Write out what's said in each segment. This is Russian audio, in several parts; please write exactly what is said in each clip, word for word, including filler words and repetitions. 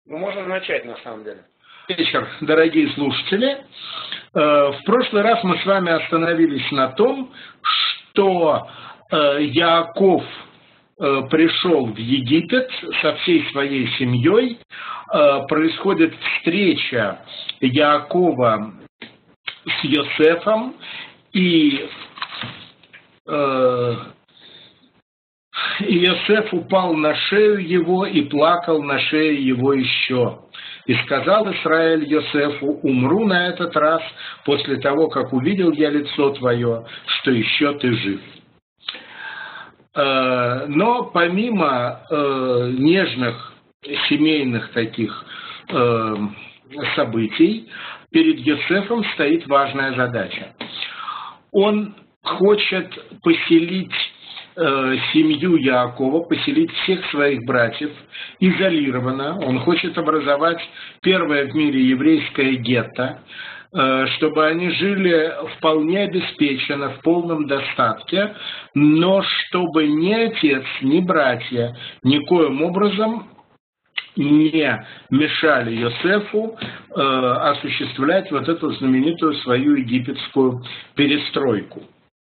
Ну, можно начать, на самом деле. Вечер, дорогие слушатели. В прошлый раз мы с вами остановились на том, что Яаков пришел в Египет со всей своей семьей. Происходит встреча Яакова с Йосефом, и И Йосеф упал на шею его и плакал на шее его еще. И сказал Исраэль Йосефу: умру на этот раз после того, как увидел я лицо твое, что еще ты жив. Но помимо нежных семейных таких событий, перед Йосефом стоит важная задача. Он хочет поселить семью Яакова, поселить всех своих братьев изолированно. Он хочет образовать первое в мире еврейское гетто, чтобы они жили вполне обеспеченно, в полном достатке, но чтобы ни отец, ни братья никоим образом не мешали Йосефу э, осуществлять вот эту знаменитую свою египетскую перестройку.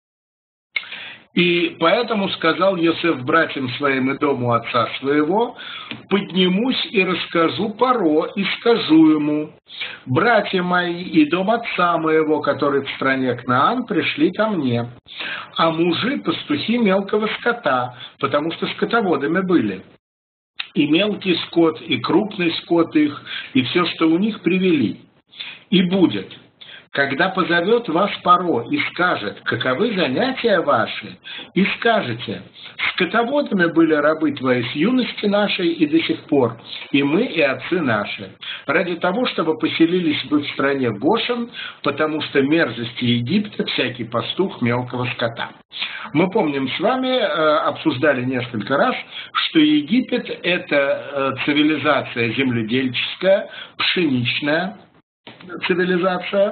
И поэтому сказал Йосеф братьям своим и дому отца своего: поднимусь и расскажу Паро, и скажу ему: братья мои и дом отца моего, который в стране Кнаан, пришли ко мне, а мужи пастухи мелкого скота, потому что скотоводами были. И мелкий скот, и крупный скот их, и все, что у них, привели. И будет, когда позовет вас Паро и скажет: каковы занятия ваши, и скажете: скотоводами были рабы твои с юности нашей и до сих пор, и мы, и отцы наши, ради того, чтобы поселились вы в стране Гошен, потому что мерзости Египта всякий пастух мелкого скота. Мы помним с вами, обсуждали несколько раз, что Египет – это цивилизация земледельческая, пшеничная цивилизация.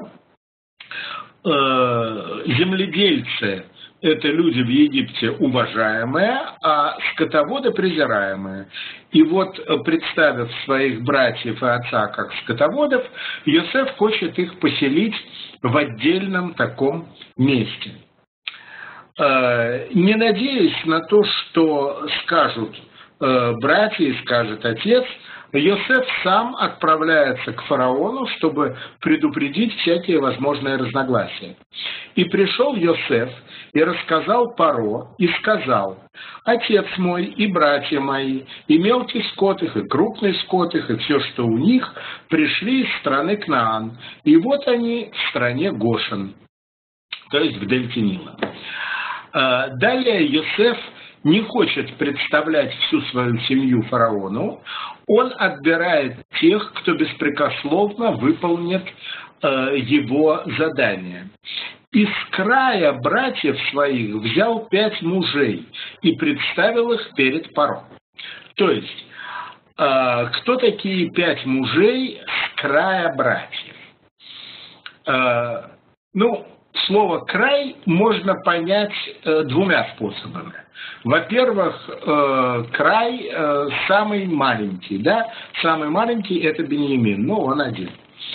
Земледельцы – это люди в Египте уважаемые, а скотоводы презираемые. И вот, представив своих братьев и отца как скотоводов, Йосеф хочет их поселить в отдельном таком месте. Не надеясь на то, что скажут братья и скажет отец, Йосеф сам отправляется к фараону, чтобы предупредить всякие возможные разногласия. И пришел Йосеф и рассказал Паро, и сказал: отец мой и братья мои, и мелкий скот их, и крупный скот их, и все, что у них, пришли из страны Кнаан, и вот они в стране Гошен, то есть в дельте Нила. Далее Йосеф не хочет представлять всю свою семью фараону, он отбирает тех, кто беспрекословно выполнит э, его задание. Из края братьев своих взял пять мужей и представил их перед Паро. То есть, э, кто такие пять мужей с края братьев? Э, ну, слово «край» можно понять э, двумя способами. Во-первых, э, край э, самый маленький, да, самый маленький – это Беньямин, ну, он один.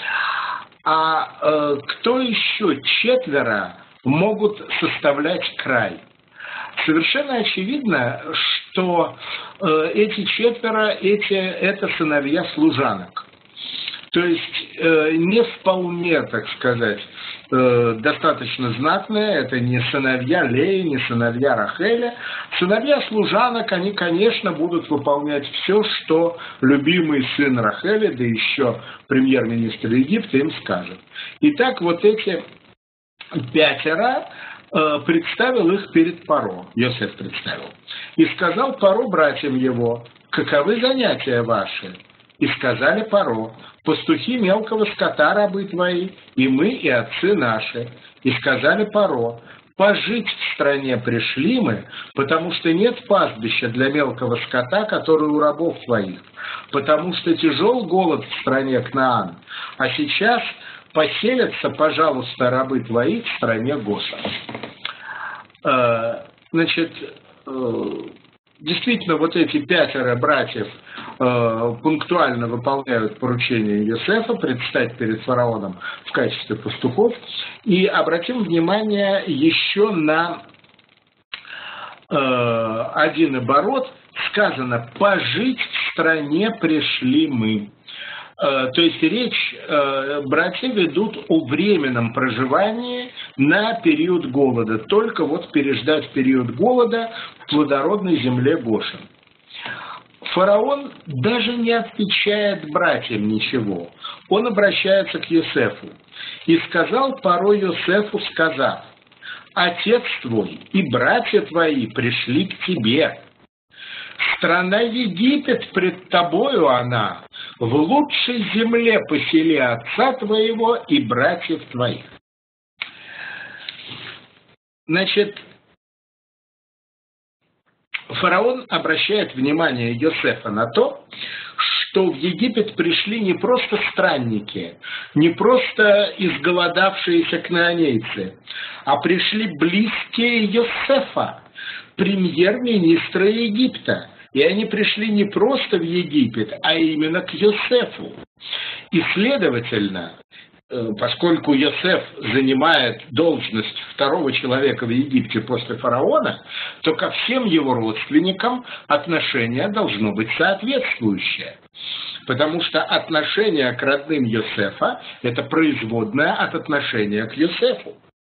А э, кто еще четверо могут составлять край? Совершенно очевидно, что э, эти четверо эти, – это сыновья служанок. То есть э, не вполне, так сказать, э, достаточно знатные, это не сыновья Леи, не сыновья Рахеля. Сыновья служанок, они, конечно, будут выполнять все, что любимый сын Рахеля, да еще премьер-министр Египта им скажет. Итак, вот эти пятеро э, представил их перед Паро, Йосеф представил. И сказал Паро братьям его: каковы занятия ваши? И сказали Паро: пастухи мелкого скота рабы твои, и мы, и отцы наши. И сказали Паро: пожить в стране пришли мы, потому что нет пастбища для мелкого скота, который у рабов твоих, потому что тяжел голод в стране Кнаан, а сейчас поселятся, пожалуйста, рабы твои в стране Гошен. Значит, действительно, вот эти пятеро братьев э, пунктуально выполняют поручение Йосефа предстать перед фараоном в качестве пастухов. И обратим внимание еще на э, один оборот. Сказано: «Пожить в стране пришли мы». То есть речь, братья ведут о временном проживании на период голода, только вот переждать период голода в плодородной земле Гошен. Фараон даже не отвечает братьям ничего, он обращается к Йосефу. «И сказал порой Йосефу, сказав: отец твой и братья твои пришли к тебе. Страна Египет пред тобою она, в лучшей земле посели отца твоего и братьев твоих». Значит, фараон обращает внимание Йосефа на то, что в Египет пришли не просто странники, не просто изголодавшиеся кнаанейцы, а пришли близкие Йосефа, премьер-министра Египта. И они пришли не просто в Египет, а именно к Йосефу. И, следовательно, поскольку Йосеф занимает должность второго человека в Египте после фараона, то ко всем его родственникам отношение должно быть соответствующее. Потому что отношение к родным Йосефа – это производное от отношения к Йосефу.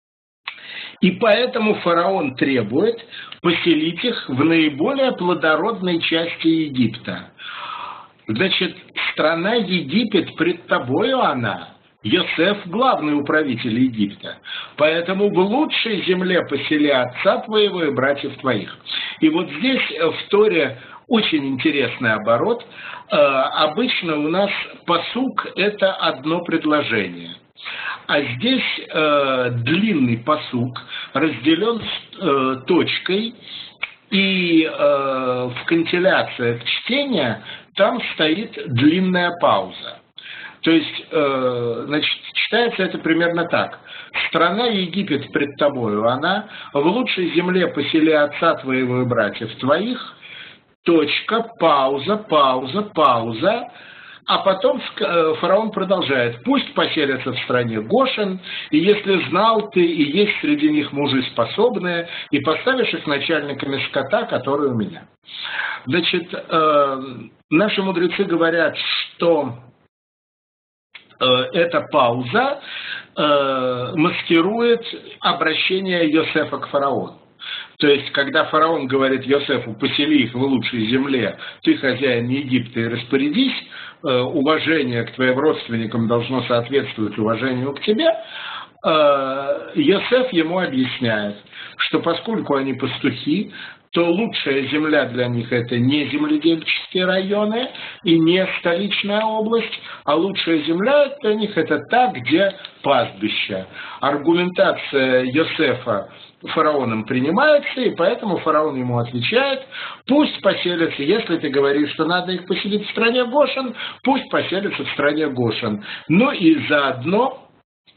И поэтому фараон требует поселить их в наиболее плодородной части Египта. Значит, страна Египет пред тобою она. Йосеф – главный управитель Египта. Поэтому в лучшей земле посели отца твоего и братьев твоих. И вот здесь в Торе очень интересный оборот. Обычно у нас пасук – это одно предложение. А здесь э, длинный пасук разделен э, точкой, и э, в кантиляциях чтения там стоит длинная пауза. То есть, э, значит, читается это примерно так. «Страна Египет пред тобою она, в лучшей земле посели отца твоего и братьев твоих», точка, пауза, пауза, пауза. А потом фараон продолжает: «Пусть поселятся в стране Гошен, и если знал ты, и есть среди них мужи способные, и поставишь их начальниками скота, которые у меня». Значит, э, наши мудрецы говорят, что э, эта пауза э, маскирует обращение Йосефа к фараону. То есть, когда фараон говорит Йосефу: «Посели их в лучшей земле, ты хозяин Египта, и распорядись», уважение к твоим родственникам должно соответствовать уважению к тебе, Йосеф ему объясняет, что поскольку они пастухи, то лучшая земля для них – это не земледельческие районы и не столичная область, а лучшая земля для них – это та, где пастбища. Аргументация Йосефа фараоном принимается, и поэтому фараон ему отвечает: «Пусть поселятся, если ты говоришь, что надо их поселить в стране Гошен, пусть поселятся в стране Гошен». Ну и заодно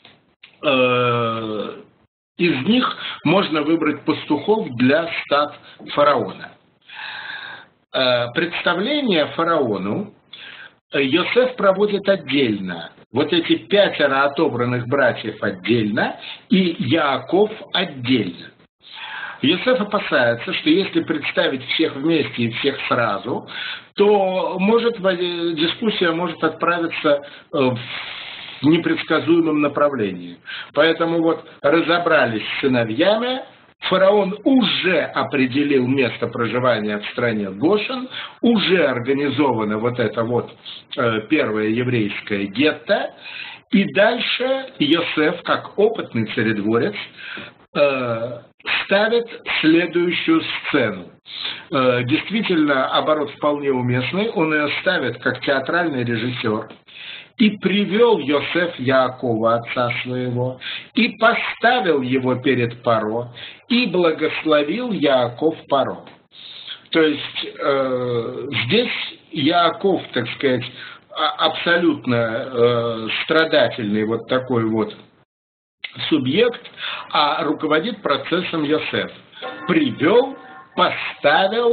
э, из них можно выбрать пастухов для стад фараона. Э, представление фараону Йосеф проводит отдельно. Вот эти пятеро отобранных братьев отдельно, и Яаков отдельно. Йосеф опасается, что если представить всех вместе и всех сразу, то может, дискуссия может отправиться в непредсказуемом направлении. Поэтому вот разобрались с сыновьями, фараон уже определил место проживания в стране Гошен, уже организовано вот это вот э, первое еврейское гетто, и дальше Йосеф, как опытный царедворец, э, ставит следующую сцену. Э, действительно, оборот вполне уместный, он ее ставит как театральный режиссер. «И привел Йосеф Яакова, отца своего, и поставил его перед Паро, и благословил Яаков Паро». То есть э, здесь Яаков, так сказать, абсолютно э, страдательный вот такой вот субъект, а руководит процессом Йосеф. Привел, поставил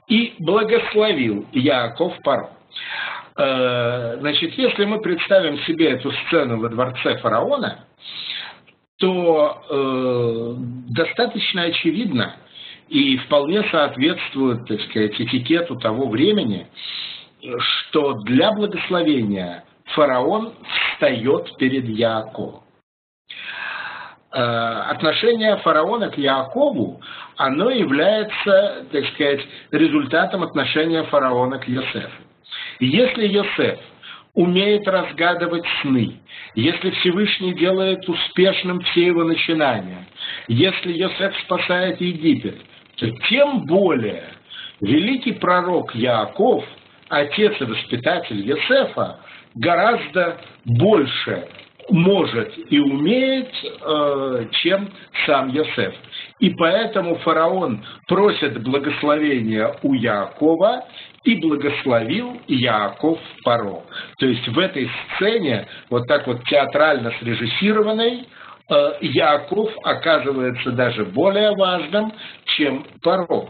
и благословил Яаков Паро. Значит, если мы представим себе эту сцену во дворце фараона, то э, достаточно очевидно и вполне соответствует, так сказать, этикету того времени, что для благословения фараон встает перед Яаковом. Э, отношение фараона к Яакову, оно является, так сказать, результатом отношения фараона к Йосефу. Если Йосеф умеет разгадывать сны, если Всевышний делает успешным все его начинания, если Йосеф спасает Египет, то тем более великий пророк Яаков, отец и воспитатель Йосефа, гораздо больше может и умеет, э, чем сам Йосеф. И поэтому фараон просит благословения у Яакова, и благословил Яаков Паро. То есть в этой сцене, вот так вот театрально срежиссированной, э, Яаков оказывается даже более важным, чем Паро.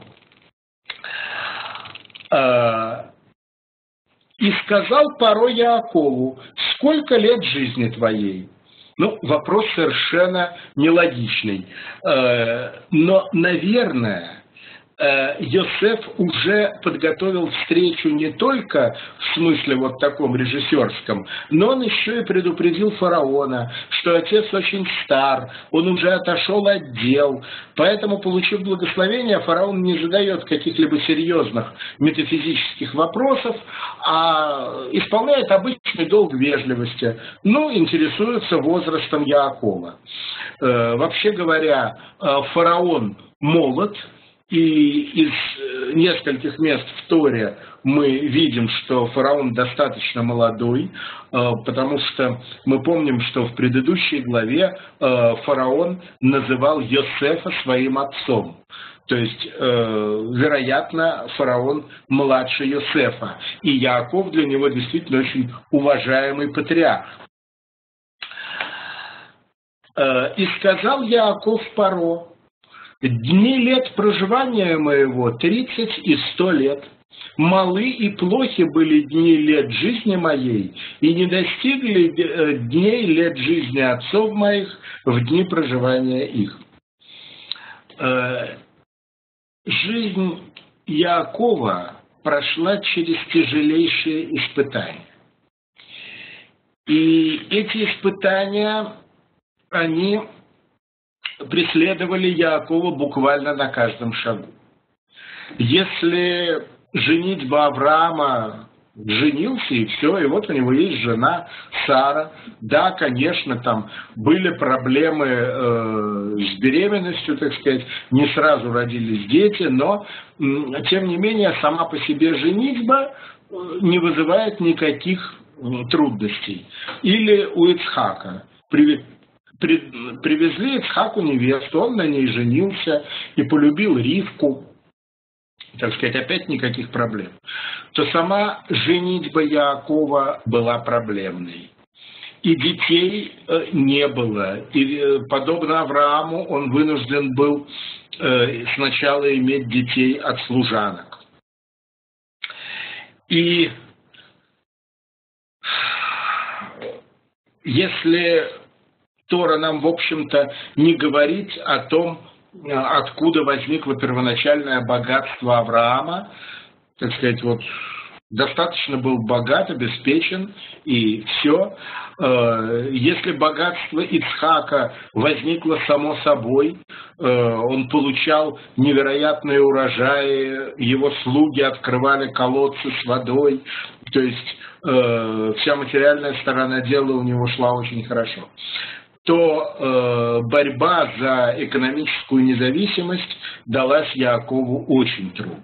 Э, «И сказал Паро Яакову: сколько лет жизни твоей?» Ну, вопрос совершенно нелогичный. Э, но, наверное, Йосеф уже подготовил встречу не только в смысле вот таком режиссерском, но он еще и предупредил фараона, что отец очень стар, он уже отошел от дел, поэтому, получив благословение, фараон не задает каких-либо серьезных метафизических вопросов, а исполняет обычный долг вежливости, ну, интересуется возрастом Яакова. Вообще говоря, фараон молод. И из нескольких мест в Торе мы видим, что фараон достаточно молодой, потому что мы помним, что в предыдущей главе фараон называл Йосефа своим отцом. То есть, вероятно, фараон младше Йосефа. И Яаков для него действительно очень уважаемый патриарх. «И сказал Яаков Паро: дни лет проживания моего тридцать и сто лет. Малы и плохи были дни лет жизни моей, и не достигли дней лет жизни отцов моих в дни проживания их». Жизнь Яакова прошла через тяжелейшие испытания. И эти испытания, они преследовали Яакова буквально на каждом шагу. Если женитьба Авраама, женился и все, и вот у него есть жена Сара, да, конечно, там были проблемы э, с беременностью, так сказать, не сразу родились дети, но э, тем не менее сама по себе женитьба не вызывает никаких э, трудностей. Или у Ицхака привезли Ицхаку невесту, он на ней женился и полюбил Ривку, так сказать, опять никаких проблем. То сама женитьба Яакова была проблемной. И детей не было. И подобно Аврааму он вынужден был сначала иметь детей от служанок. И если Тора нам, в общем-то, не говорит о том, откуда возникло первоначальное богатство Авраама, так сказать, вот достаточно был богат, обеспечен, и все. Если богатство Ицхака возникло само собой, он получал невероятные урожаи, его слуги открывали колодцы с водой, то есть вся материальная сторона дела у него шла очень хорошо, то э, борьба за экономическую независимость далась Яакову очень трудно.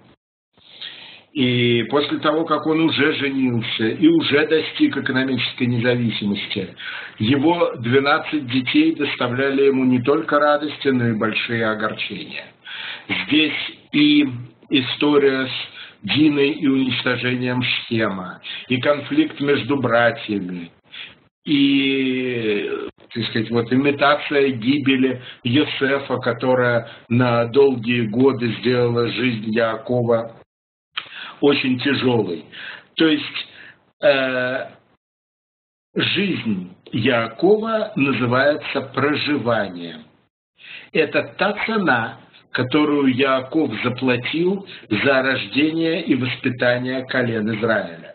И после того, как он уже женился и уже достиг экономической независимости, его двенадцать детей доставляли ему не только радости, но и большие огорчения. Здесь и история с Диной и уничтожением Шхема, и конфликт между братьями, и, так сказать, вот имитация гибели Йосефа, которая на долгие годы сделала жизнь Яакова очень тяжелый. То есть э, жизнь Яакова называется проживанием. Это та цена, которую Яаков заплатил за рождение и воспитание колен Израиля.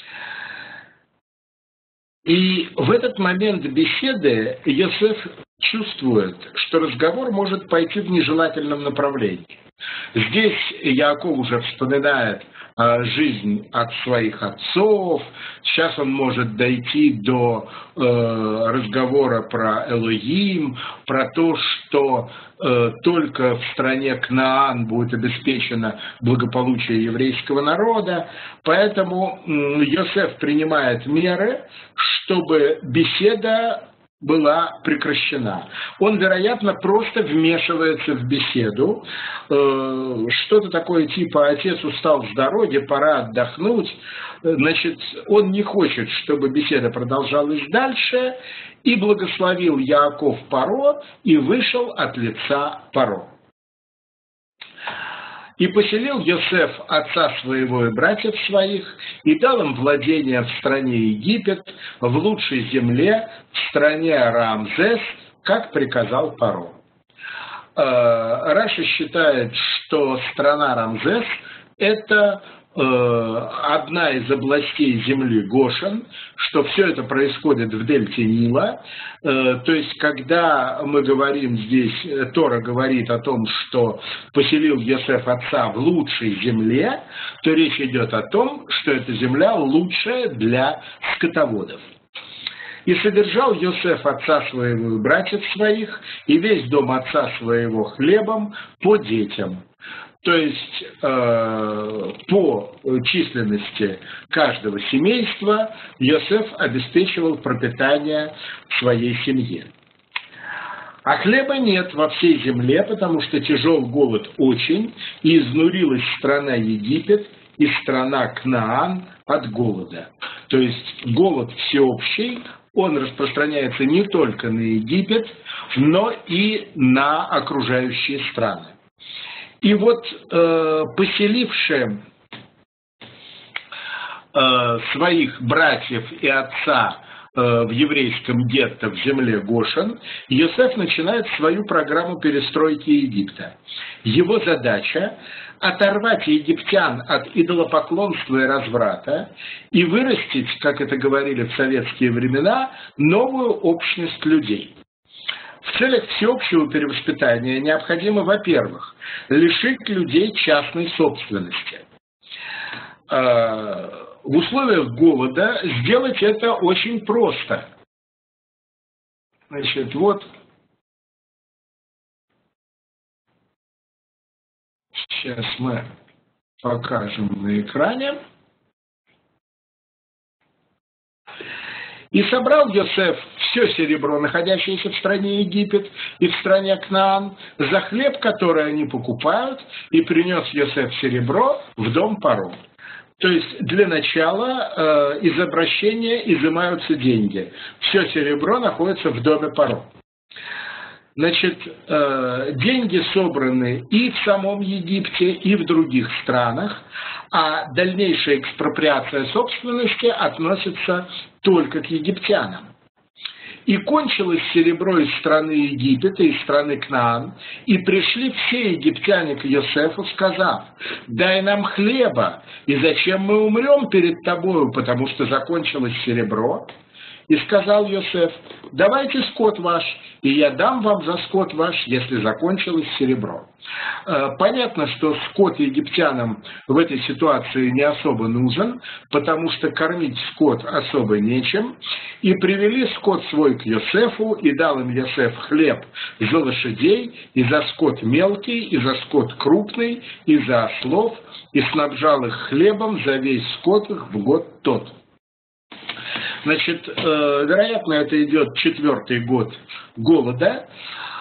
И в этот момент беседы Йосеф чувствует, что разговор может пойти в нежелательном направлении. Здесь Яаков уже вспоминает э, жизнь от своих отцов. Сейчас он может дойти до э, разговора про Элохим, про то, что э, только в стране Кнаан будет обеспечено благополучие еврейского народа. Поэтому э, Йосеф принимает меры, чтобы беседа была прекращена. Он, вероятно, просто вмешивается в беседу. Что-то такое типа «отец устал с дороги, пора отдохнуть». Значит, он не хочет, чтобы беседа продолжалась дальше, и благословил Яаков Паро и вышел от лица Паро. И поселил Йосеф отца своего и братьев своих, и дал им владение в стране Египет, в лучшей земле, в стране Рамзес, как приказал Паро. Раши считает, что страна Рамзес – это одна из областей земли Гошен, что все это происходит в дельте Нила. То есть, когда мы говорим здесь, Тора говорит о том, что поселил Йосеф отца в лучшей земле, то речь идет о том, что эта земля лучшая для скотоводов. «И содержал Йосеф отца своего и братьев своих, и весь дом отца своего хлебом по детям». То есть э, по численности каждого семейства Йосеф обеспечивал пропитание своей семье. А хлеба нет во всей земле, потому что тяжел голод очень, и изнурилась страна Египет и страна Кнаан от голода. То есть голод всеобщий, он распространяется не только на Египет, но и на окружающие страны. И вот э, поселившие э, своих братьев и отца э, в еврейском гетто в земле Гошен, Йосеф начинает свою программу перестройки Египта. Его задача – оторвать египтян от идолопоклонства и разврата и вырастить, как это говорили в советские времена, новую общность людей. В целях всеобщего перевоспитания необходимо, во-первых, лишить людей частной собственности. В условиях голода сделать это очень просто. Значит, вот сейчас мы покажем на экране. «И собрал Йосеф все серебро, находящееся в стране Египет и в стране Кнаан, за хлеб, который они покупают, и принес Йосеф серебро в дом Паро». То есть для начала э, из обращения изымаются деньги. Все серебро находится в доме Паро. Значит, э, деньги собраны и в самом Египте, и в других странах, а дальнейшая экспроприация собственности относится только к египтянам. «И кончилось серебро из страны Египета, из страны Кнаан, и пришли все египтяне к Йосефу, сказав: дай нам хлеба, и зачем мы умрем перед тобою, потому что закончилось серебро? И сказал Йосеф: давайте скот ваш, и я дам вам за скот ваш, если закончилось серебро». Понятно, что скот египтянам в этой ситуации не особо нужен, потому что кормить скот особо нечем. И привели скот свой к Йосефу, и дал им Йосеф хлеб за лошадей, и за скот мелкий, и за скот крупный, и за ослов, и снабжал их хлебом за весь скот их в год тот. Значит, вероятно, это идет четвертый год голода,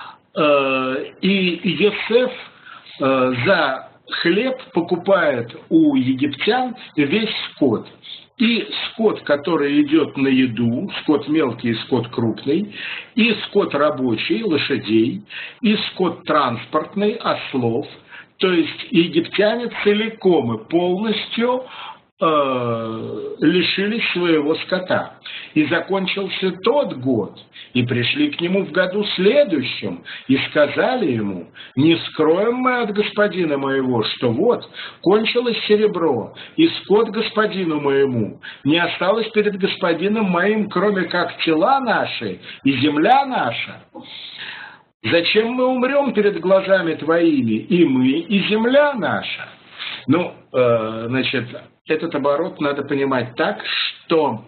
и Йосеф за хлеб покупает у египтян весь скот. И скот, который идет на еду, скот мелкий и скот крупный, и скот рабочий, лошадей, и скот транспортный, ослов, То есть египтяне целиком и полностью э, лишились своего скота. И закончился тот год, и пришли к нему в году следующем, и сказали ему: не скроем мы от господина моего, что вот, кончилось серебро, и скот господину моему, не осталось перед господином моим, кроме как тела наши и земля наша. Зачем мы умрем перед глазами твоими, и мы, и земля наша? Ну, э, значит, этот оборот надо понимать так, что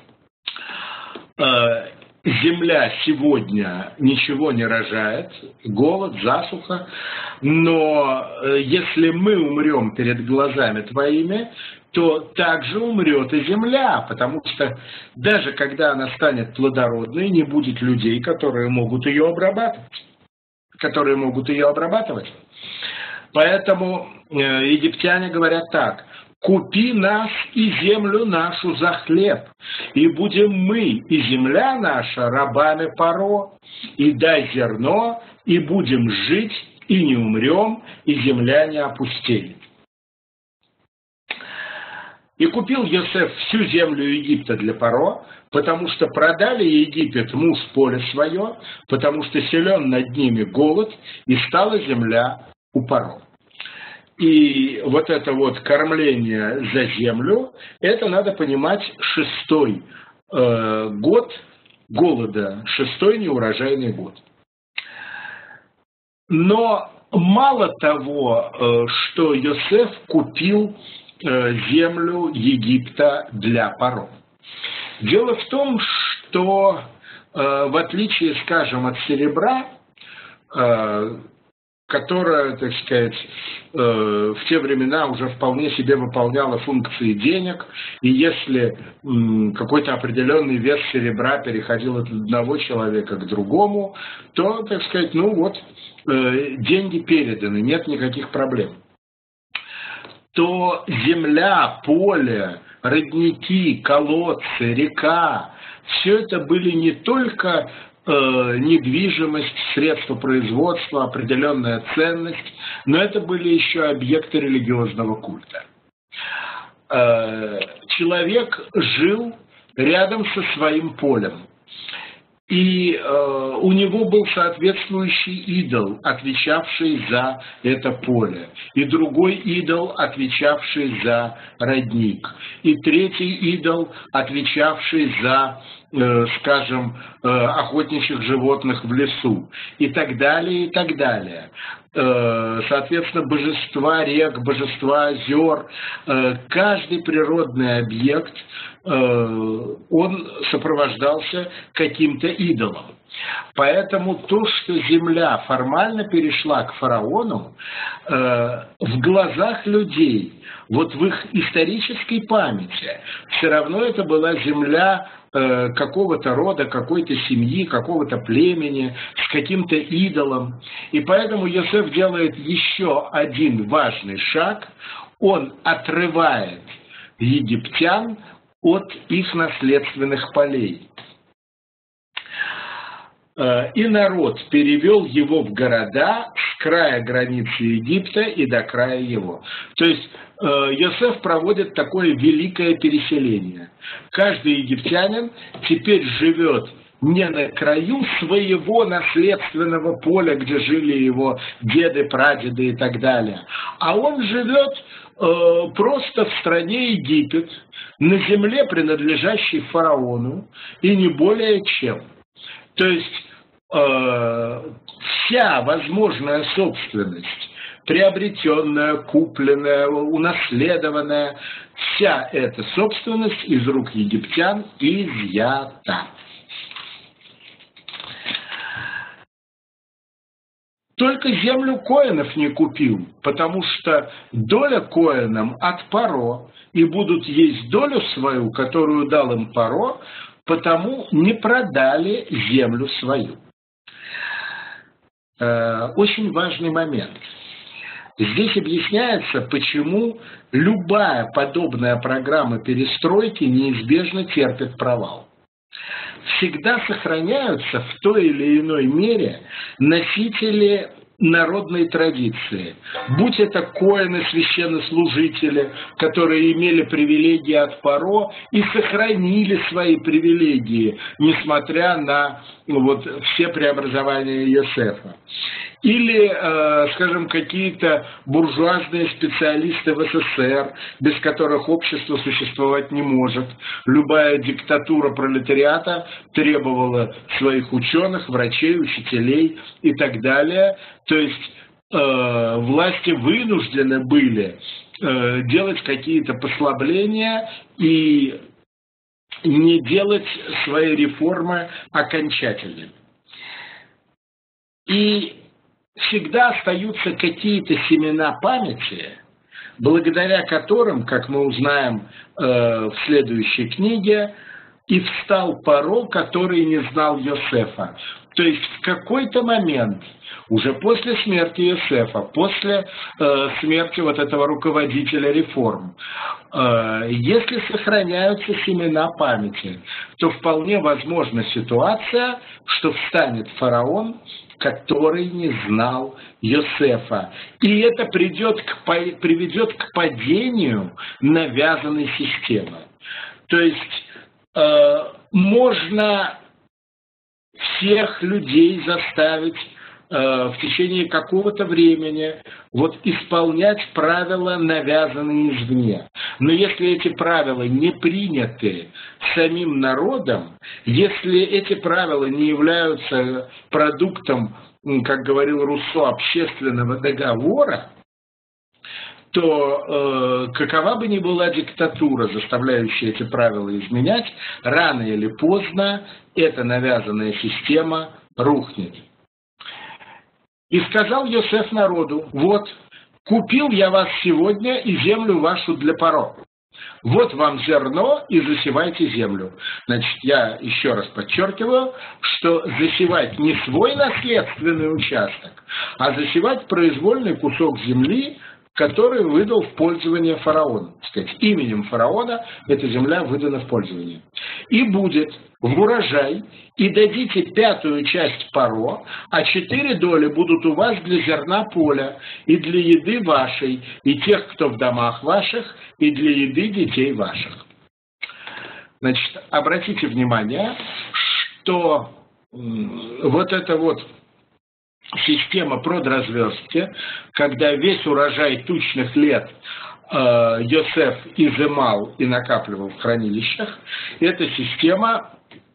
э, земля сегодня ничего не рожает, голод, засуха, но э, если мы умрем перед глазами твоими, то также умрет и земля, потому что даже когда она станет плодородной, не будет людей, которые могут ее обрабатывать. которые могут ее обрабатывать. Поэтому э, египтяне говорят так: купи нас и землю нашу за хлеб, и будем мы и земля наша рабами Паро, и дай зерно, и будем жить, и не умрем, и земля не опустеет. И купил Йосеф всю землю Египта для Паро, потому что продали Египет муж поле свое, потому что силен над ними голод, и стала земля у Паро. И вот это вот кормление за землю, это надо понимать шестой э, год голода, шестой неурожайный год. Но мало того, э, что Йосеф купил э, землю Египта для Паро. Дело в том, что э, в отличие, скажем, от серебра, э, которое, так сказать, э, в те времена уже вполне себе выполняло функции денег, и если м, какой-то определенный вес серебра переходил от одного человека к другому, то, так сказать, ну вот, э, деньги переданы, нет никаких проблем. То земля, поле, родники, колодцы, река, все это были не только э, недвижимость, средства производства, определенная ценность, но это были еще объекты религиозного культа. Э, человек жил рядом со своим полем, и э, у него был соответствующий идол, отвечавший за это поле, и другой идол, отвечавший за родник, и третий идол, отвечавший за, э, скажем, э, охотничьих животных в лесу, и так далее, и так далее. Э, соответственно, божества рек, божества озер, э, каждый природный объект, он сопровождался каким-то идолом. Поэтому то, что земля формально перешла к фараону, в глазах людей, вот в их исторической памяти, все равно это была земля какого-то рода, какой-то семьи, какого-то племени, с каким-то идолом. И поэтому Йосеф делает еще один важный шаг. Он отрывает египтян от их наследственных полей. И народ перевел его в города с края границы Египта и до края его. То есть Йосеф проводит такое великое переселение. Каждый египтянин теперь живет не на краю своего наследственного поля, где жили его деды, прадеды и так далее, а он живет э, просто в стране Египет, на земле, принадлежащей фараону, и не более чем. То есть э, вся возможная собственность, приобретенная, купленная, унаследованная, вся эта собственность из рук египтян изъята. Только землю коэнов не купил, потому что доля коэнам от Паро, и будут есть долю свою, которую дал им Паро, потому не продали землю свою. Э, очень важный момент. Здесь объясняется, почему любая подобная программа перестройки неизбежно терпит провал. Всегда сохраняются в той или иной мере носители народной традиции. Будь это коэны, священнослужители, которые имели привилегии от Фаро и сохранили свои привилегии, несмотря на вот, все преобразования Йосефа. Или, э, скажем, какие-то буржуазные специалисты в СССР, без которых общество существовать не может. Любая диктатура пролетариата требовала своих ученых, врачей, учителей и так далее. То есть э, власти вынуждены были э, делать какие-то послабления и не делать свои реформы окончательными. И всегда остаются какие-то семена памяти, благодаря которым, как мы узнаем э, в следующей книге, и встал Паро, который не знал Йосефа. То есть в какой-то момент, уже после смерти Йосефа, после э, смерти вот этого руководителя реформ, э, если сохраняются семена памяти, то вполне возможна ситуация, что встанет фараон, который не знал Йосефа. И это придет к, приведет к падению навязанной системы. То есть э, можно всех людей заставить э, в течение какого-то времени вот, исполнять правила, навязанные извне. Но если эти правила не приняты самим народом, если эти правила не являются продуктом, как говорил Руссо, общественного договора, то э, какова бы ни была диктатура, заставляющая эти правила изменять, рано или поздно эта навязанная система рухнет. И сказал Йосеф народу: вот, купил я вас сегодня и землю вашу для Паро. Вот вам зерно, и засевайте землю. Значит, я еще раз подчеркиваю, что засевать не свой наследственный участок, а засевать произвольный кусок земли, который выдал в пользование фараон. Так сказать, именем фараона эта земля выдана в пользование. И будет в урожай, и дадите пятую часть Паро, а четыре доли будут у вас для зерна поля, и для еды вашей, и тех, кто в домах ваших, и для еды детей ваших. Значит, обратите внимание, что вот это вот система продразверстки, когда весь урожай тучных лет э, Йосеф изымал и накапливал в хранилищах, эта система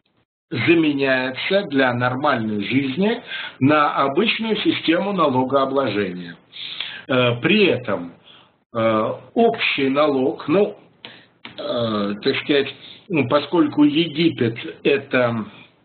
заменяется для нормальной жизни на обычную систему налогообложения. Э, при этом э, общий налог, ну, э, так сказать, поскольку Египет – это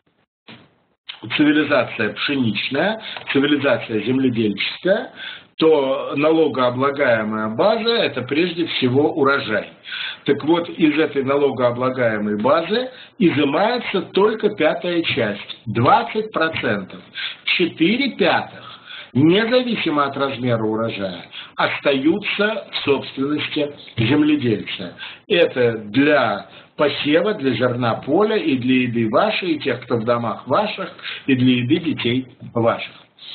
цивилизация пшеничная, цивилизация земледельческая, то налогооблагаемая база – это прежде всего урожай. Так вот, из этой налогооблагаемой базы изымается только пятая часть, двадцать процентов. четыре пятых, независимо от размера урожая, остаются в собственности земледельца. Это для посева, для зерна поля, и для еды вашей, и тех, кто в домах ваших, и для еды детей ваших.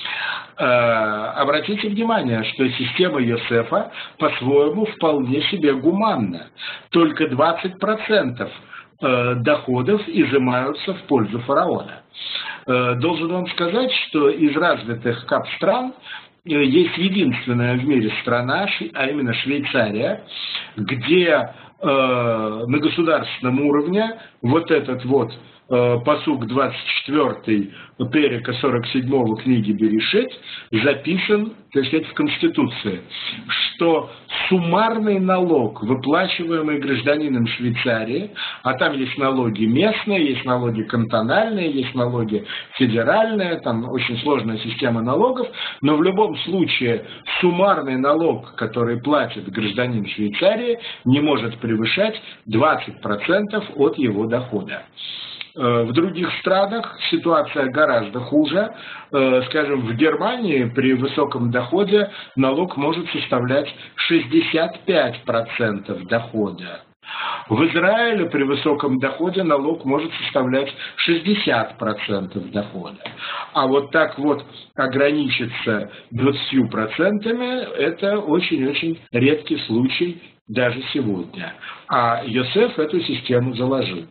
Обратите внимание, что система Йосефа по-своему вполне себе гуманна. Только двадцать процентов доходов изымаются в пользу фараона. Должен вам сказать, что из развитых кап-стран есть единственная в мире страна, а именно Швейцария, где на государственном уровне вот этот вот пасук двадцать четвёртый перека сорок седьмого книги Берешит записан, так сказать, в Конституции, что суммарный налог, выплачиваемый гражданином Швейцарии, а там есть налоги местные, есть налоги кантональные, есть налоги федеральные, там очень сложная система налогов, но в любом случае суммарный налог, который платит гражданин Швейцарии, не может превышать двадцать процентов от его дохода. В других странах ситуация гораздо хуже. Скажем, в Германии при высоком доходе налог может составлять шестьдесят пять процентов дохода. В Израиле при высоком доходе налог может составлять шестьдесят процентов дохода. А вот так вот ограничиться двадцатью процентами – это очень-очень редкий случай даже сегодня. А Йосеф эту систему заложил.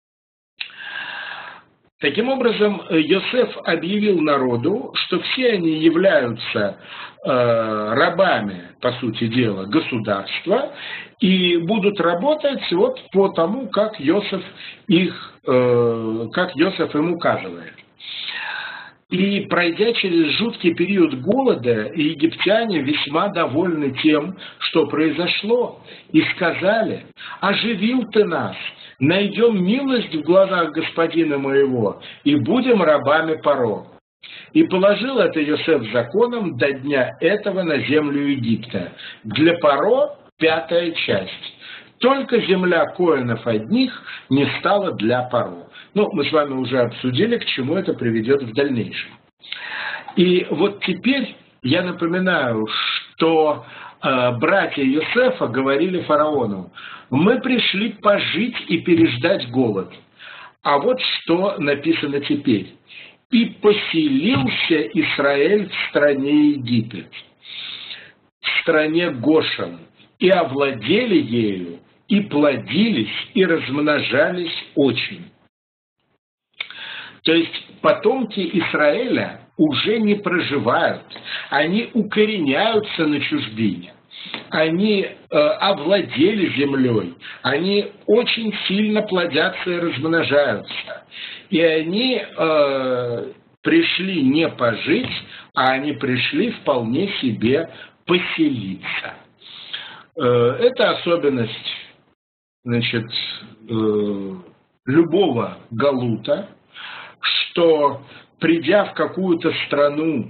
Таким образом, Йосеф объявил народу, что все они являются э, рабами, по сути дела, государства, и будут работать вот по тому, как Йосеф, их, э, как Йосеф им указывает. И пройдя через жуткий период голода, египтяне весьма довольны тем, что произошло, и сказали: «Оживил ты нас, найдем милость в глазах господина моего, и будем рабами Паро». И положил это Йосеф законом до дня этого на землю Египта. Для Паро пятая часть. Только земля коэнов одних не стала для Паро. Ну, мы с вами уже обсудили, к чему это приведет в дальнейшем. И вот теперь я напоминаю, что э, братья Йосефа говорили фараону: мы пришли пожить и переждать голод. А вот что написано теперь. «И поселился Израиль в стране Египет, в стране Гошен, и овладели ею, и плодились, и размножались очень». То есть потомки Израиля уже не проживают, они укореняются на чужбине, они э, овладели землей, они очень сильно плодятся и размножаются. И они э, пришли не пожить, а они пришли вполне себе поселиться. Э, это особенность, значит, э, любого галута, что, придя в какую-то страну,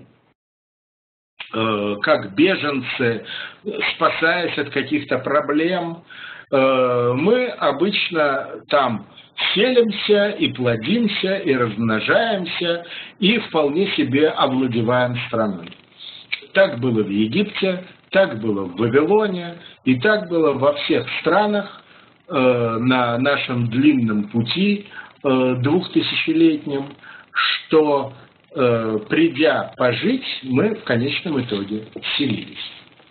э, как беженцы, спасаясь от каких-то проблем, э, мы обычно там селимся и плодимся, и размножаемся, и вполне себе овладеваем страной. Так было в Египте, так было в Вавилоне, и так было во всех странах э, на нашем длинном пути, э, двухтысячелетнем, что, э, придя пожить, мы в конечном итоге селились.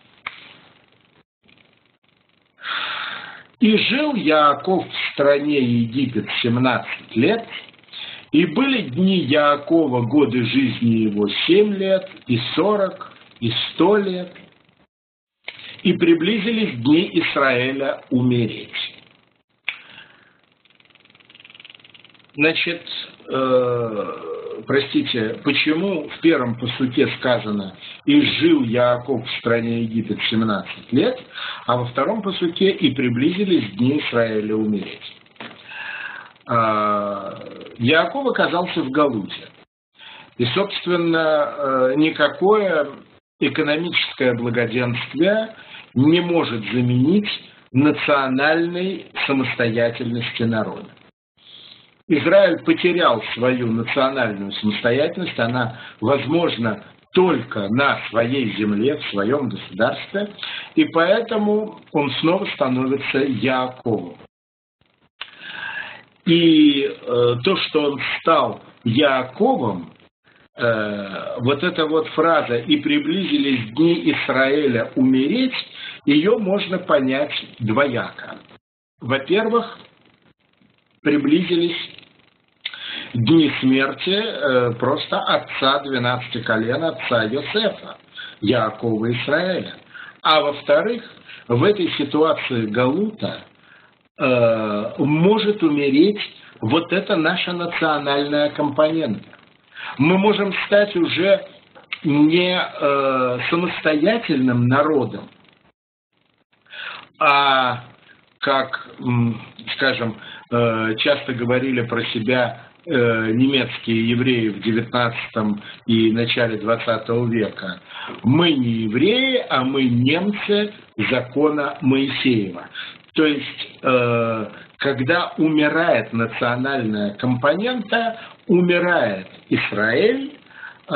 «И жил Яаков в стране Египет семнадцать лет, и были дни Яакова, годы жизни его, семь лет, и сорок, и сто лет, и приблизились дни Израиля умереть». Значит, э, простите, почему в первом пасуке сказано «и жил Яаков в стране Египет семнадцать лет», а во втором пасуке «и приблизились дни Израиля умереть»? Э, Яаков оказался в галуте. И, собственно, никакое экономическое благоденствие не может заменить национальной самостоятельности народа. Израиль потерял свою национальную самостоятельность, она возможна только на своей земле, в своем государстве, и поэтому он снова становится Яаковом. И э, то, что он стал Яаковом, э, вот эта вот фраза «и приблизились дни Израиля умереть», ее можно понять двояко. Во-первых, приблизились дни смерти э, просто отца двенадцати колен, отца Йосефа, Яакова Израиля. А во-вторых, в этой ситуации галута э, может умереть вот эта наша национальная компонента. Мы можем стать уже не э, самостоятельным народом, а как, скажем, часто говорили про себя немецкие евреи в девятнадцатом и начале двадцатого века: мы не евреи, а мы немцы закона Моисеева. То есть, когда умирает национальная компонента, умирает Израиль,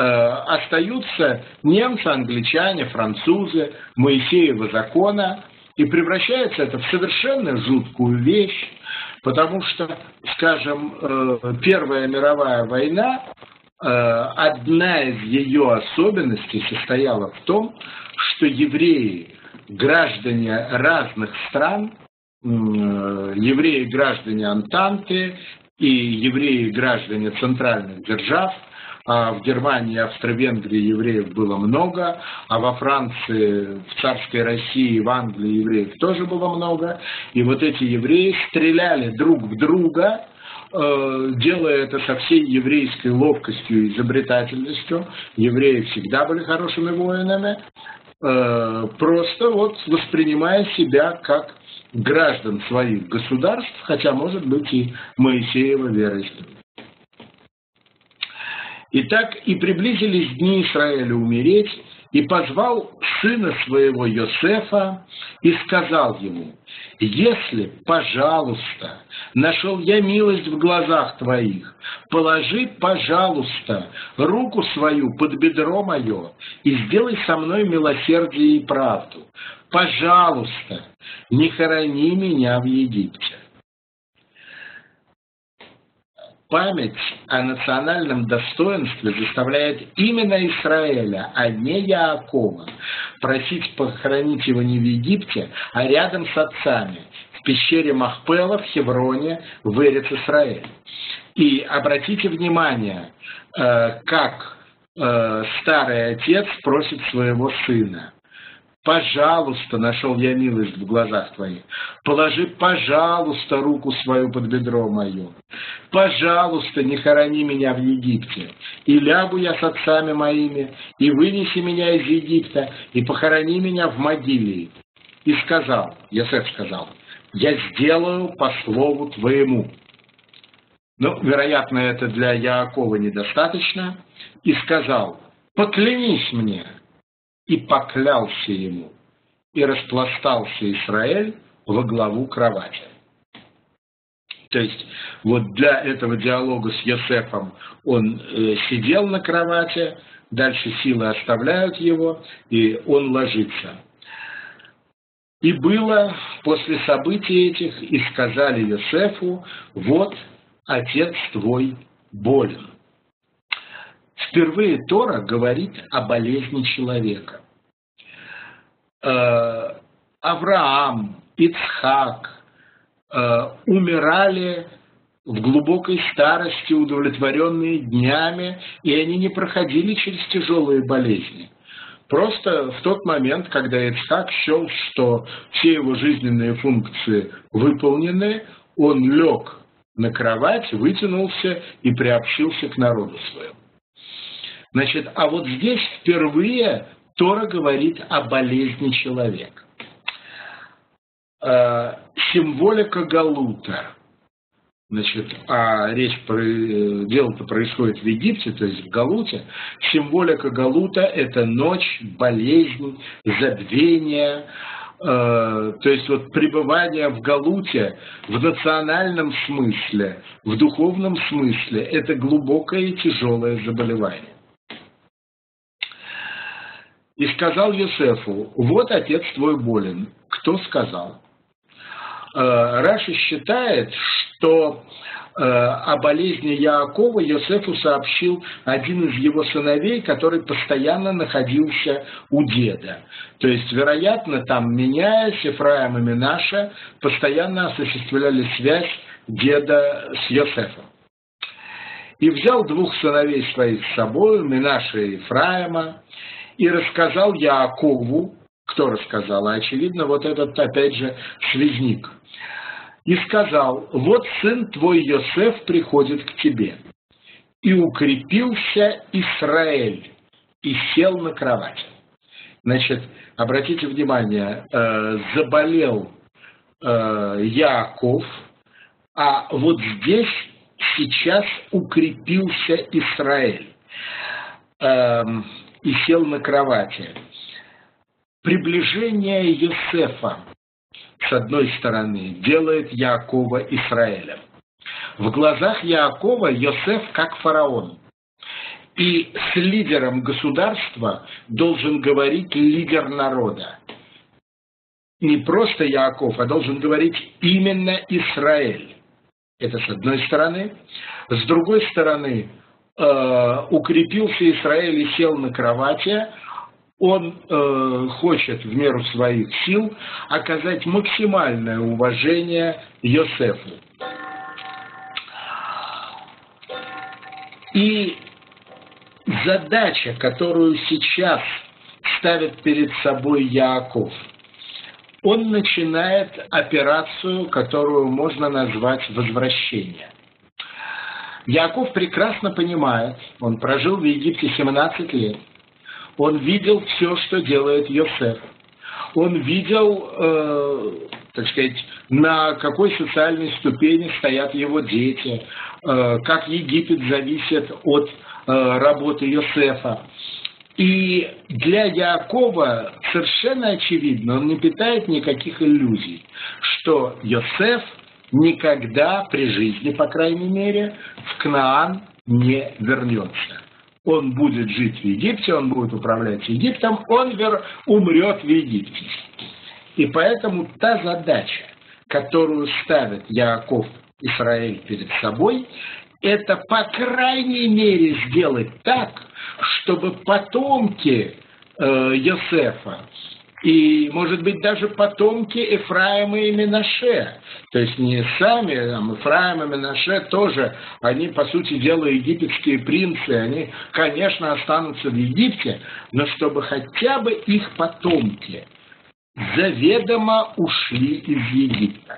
остаются немцы, англичане, французы, Моисеева закона. И превращается это в совершенно жуткую вещь, потому что, скажем, Первая мировая война, одна из ее особенностей состояла в том, что евреи, граждане разных стран, евреи, граждане Антанты и евреи, граждане центральных держав, а в Германии и Австро-Венгрии евреев было много, а во Франции, в царской России, в Англии евреев тоже было много. И вот эти евреи стреляли друг в друга, делая это со всей еврейской ловкостью и изобретательностью. Евреи всегда были хорошими воинами, просто вот воспринимая себя как граждан своих государств, хотя, может быть, и Моисеева вероисповедь. Итак, и приблизились дни Израиля умереть, и позвал сына своего Йосефа и сказал ему: «Если, пожалуйста, нашел я милость в глазах твоих, положи, пожалуйста, руку свою под бедро мое и сделай со мной милосердие и правду. Пожалуйста, не хорони меня в Египте». Память о национальном достоинстве заставляет именно Израиля, а не Яакова, просить похоронить его не в Египте, а рядом с отцами, в пещере Махпела, в Хевроне, в Эрец-Исраэль. И обратите внимание, как старый отец просит своего сына: «Пожалуйста, нашел я милость в глазах твоих, положи, пожалуйста, руку свою под бедро мое, пожалуйста, не хорони меня в Египте, и лягу я с отцами моими, и вынеси меня из Египта, и похорони меня в могиле». И сказал, Йосеф сказал: «Я сделаю по слову твоему». Ну, вероятно, это для Яакова недостаточно. И сказал: «Поклянись мне». И поклялся ему, и распластался Израиль во главу кровати. То есть вот для этого диалога с Йосефом он э, сидел на кровати, дальше силы оставляют его, и он ложится. И было после событий этих, и сказали Йосефу: «Вот отец твой болен». Впервые Тора говорит о болезни человека. Авраам, Ицхак умирали в глубокой старости, удовлетворенные днями, и они не проходили через тяжелые болезни. Просто в тот момент, когда Ицхак счел, что все его жизненные функции выполнены, он лег на кровать, вытянулся и приобщился к народу своему. Значит, а вот здесь впервые Тора говорит о болезни человека. Э, символика галута. Значит, а речь про дело-то происходит в Египте, то есть в Галуте. Символика галута – это ночь, болезнь, забвение. Э, то есть вот пребывание в галуте в национальном смысле, в духовном смысле – это глубокое и тяжелое заболевание. И сказал Йосефу: «Вот отец твой болен». Кто сказал? Раши считает, что о болезни Яакова Йосефу сообщил один из его сыновей, который постоянно находился у деда. То есть, вероятно, там, меняясь, Ефраим и Менаше постоянно осуществляли связь деда с Йосефом. И взял двух сыновей своих с собой, Менаше и Ефраима, и рассказал Яакову. Кто рассказал? А очевидно, вот этот, опять же, связник. И сказал: «Вот сын твой Йосеф приходит к тебе». И укрепился Израиль, и сел на кровать. Значит, обратите внимание, э, заболел э, Яаков, а вот здесь сейчас укрепился Израиль. Э, и сел на кровати. Приближение Йосефа, с одной стороны, делает Яакова Израилем. В глазах Яакова Йосеф как фараон. И с лидером государства должен говорить лидер народа. не просто Яаков, а должен говорить именно Израиль. Это с одной стороны. С другой стороны, э, укрепился Израиль и сел на кровати. Он э, хочет в меру своих сил оказать максимальное уважение Йосефу. И задача, которую сейчас ставит перед собой Яаков, он начинает операцию, которую можно назвать возвращение. Яаков прекрасно понимает, он прожил в Египте семнадцать лет, он видел все, что делает Йосеф, он видел, э, так сказать, на какой социальной ступени стоят его дети, э, как Египет зависит от э, работы Йосефа. И для Яакова совершенно очевидно, он не питает никаких иллюзий, что Йосеф никогда при жизни, по крайней мере, в Кнаан не вернется. Он будет жить в Египте, он будет управлять Египтом, он вер... умрет в Египте. И поэтому та задача, которую ставит Яаков Израиль перед собой, это, по крайней мере, сделать так, чтобы потомки э, Йосефа и, может быть, даже потомки Ефраима и Менаше, то есть не сами, там, Ефраим и Менаше тоже, они, по сути дела, египетские принцы, они, конечно, останутся в Египте, но чтобы хотя бы их потомки заведомо ушли из Египта.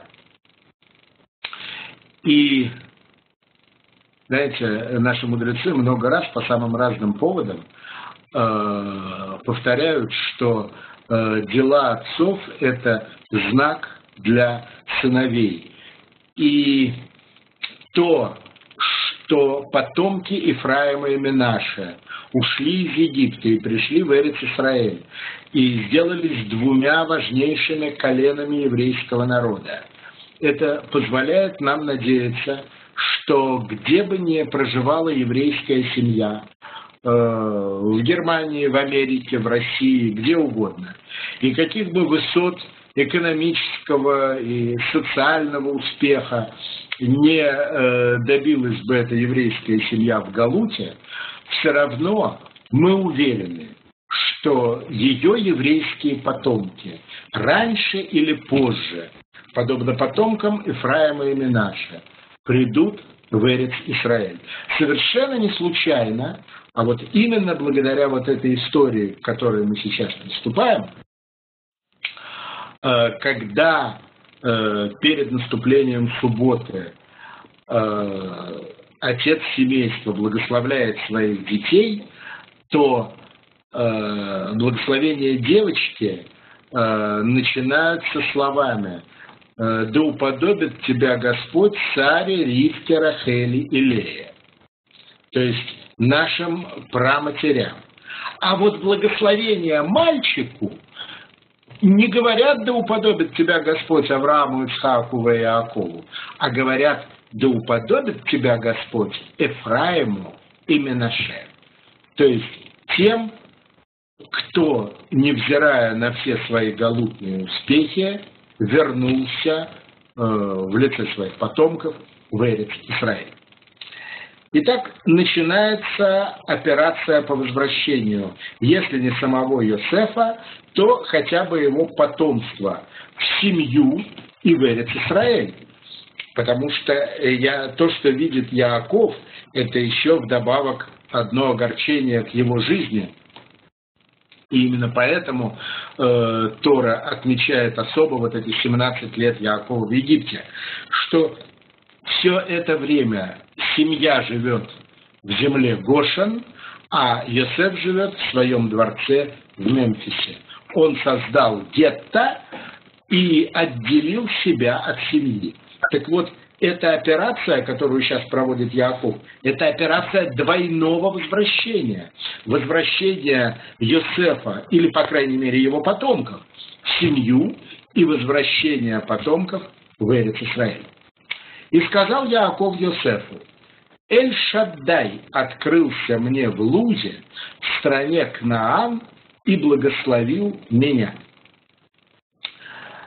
И знаете, наши мудрецы много раз по самым разным поводам э, повторяют, что э, дела отцов – это знак для сыновей. И то, что потомки Ефраима и Менаше ушли из Египта и пришли в Эрец-Исраэль и сделались двумя важнейшими коленами еврейского народа, это позволяет нам надеяться, что где бы ни проживала еврейская семья, э, в Германии, в Америке, в России, где угодно, и каких бы высот экономического и социального успеха не э, добилась бы эта еврейская семья в Галуте, все равно мы уверены, что ее еврейские потомки раньше или позже, подобно потомкам Ефраима и Менаше, придут в Эрец-Исраэль. Совершенно не случайно, а вот именно благодаря вот этой истории, к которой мы сейчас приступаем, когда перед наступлением субботы отец семейства благословляет своих детей, то благословение девочки начинаются словами: «Да уподобит тебя Господь Саре, Ривке, Рахели и Лее», то есть нашим праматерям. А вот благословение мальчику не говорят: «Да уподобит тебя Господь Аврааму, Ицхаку и Иакову», а говорят: «Да уподобит тебя Господь Ефраиму и Менаше». То есть тем, кто, невзирая на все свои галутные успехи, вернулся э, в лице своих потомков в Эрец-Исраэль. Итак, начинается операция по возвращению, если не самого Йосефа, то хотя бы его потомства в семью и в Эрец-Исраэль. Потому что я, то, что видит Яаков, это еще вдобавок одно огорчение к его жизни. И именно поэтому э, Тора отмечает особо вот эти семнадцать лет Яакова в Египте, что все это время семья живет в земле Гошен, а Йосеф живет в своем дворце в Мемфисе. Он создал гетто и отделил себя от семьи. Так вот, эта операция, которую сейчас проводит Яаков, это операция двойного возвращения. Возвращение Йосефа, или, по крайней мере, его потомков, в семью, и возвращение потомков в Эрец-Исраэль. «И сказал Яаков Йосефу: Эль-Шаддай открылся мне в Лузе, в стране Кнаан, и благословил меня».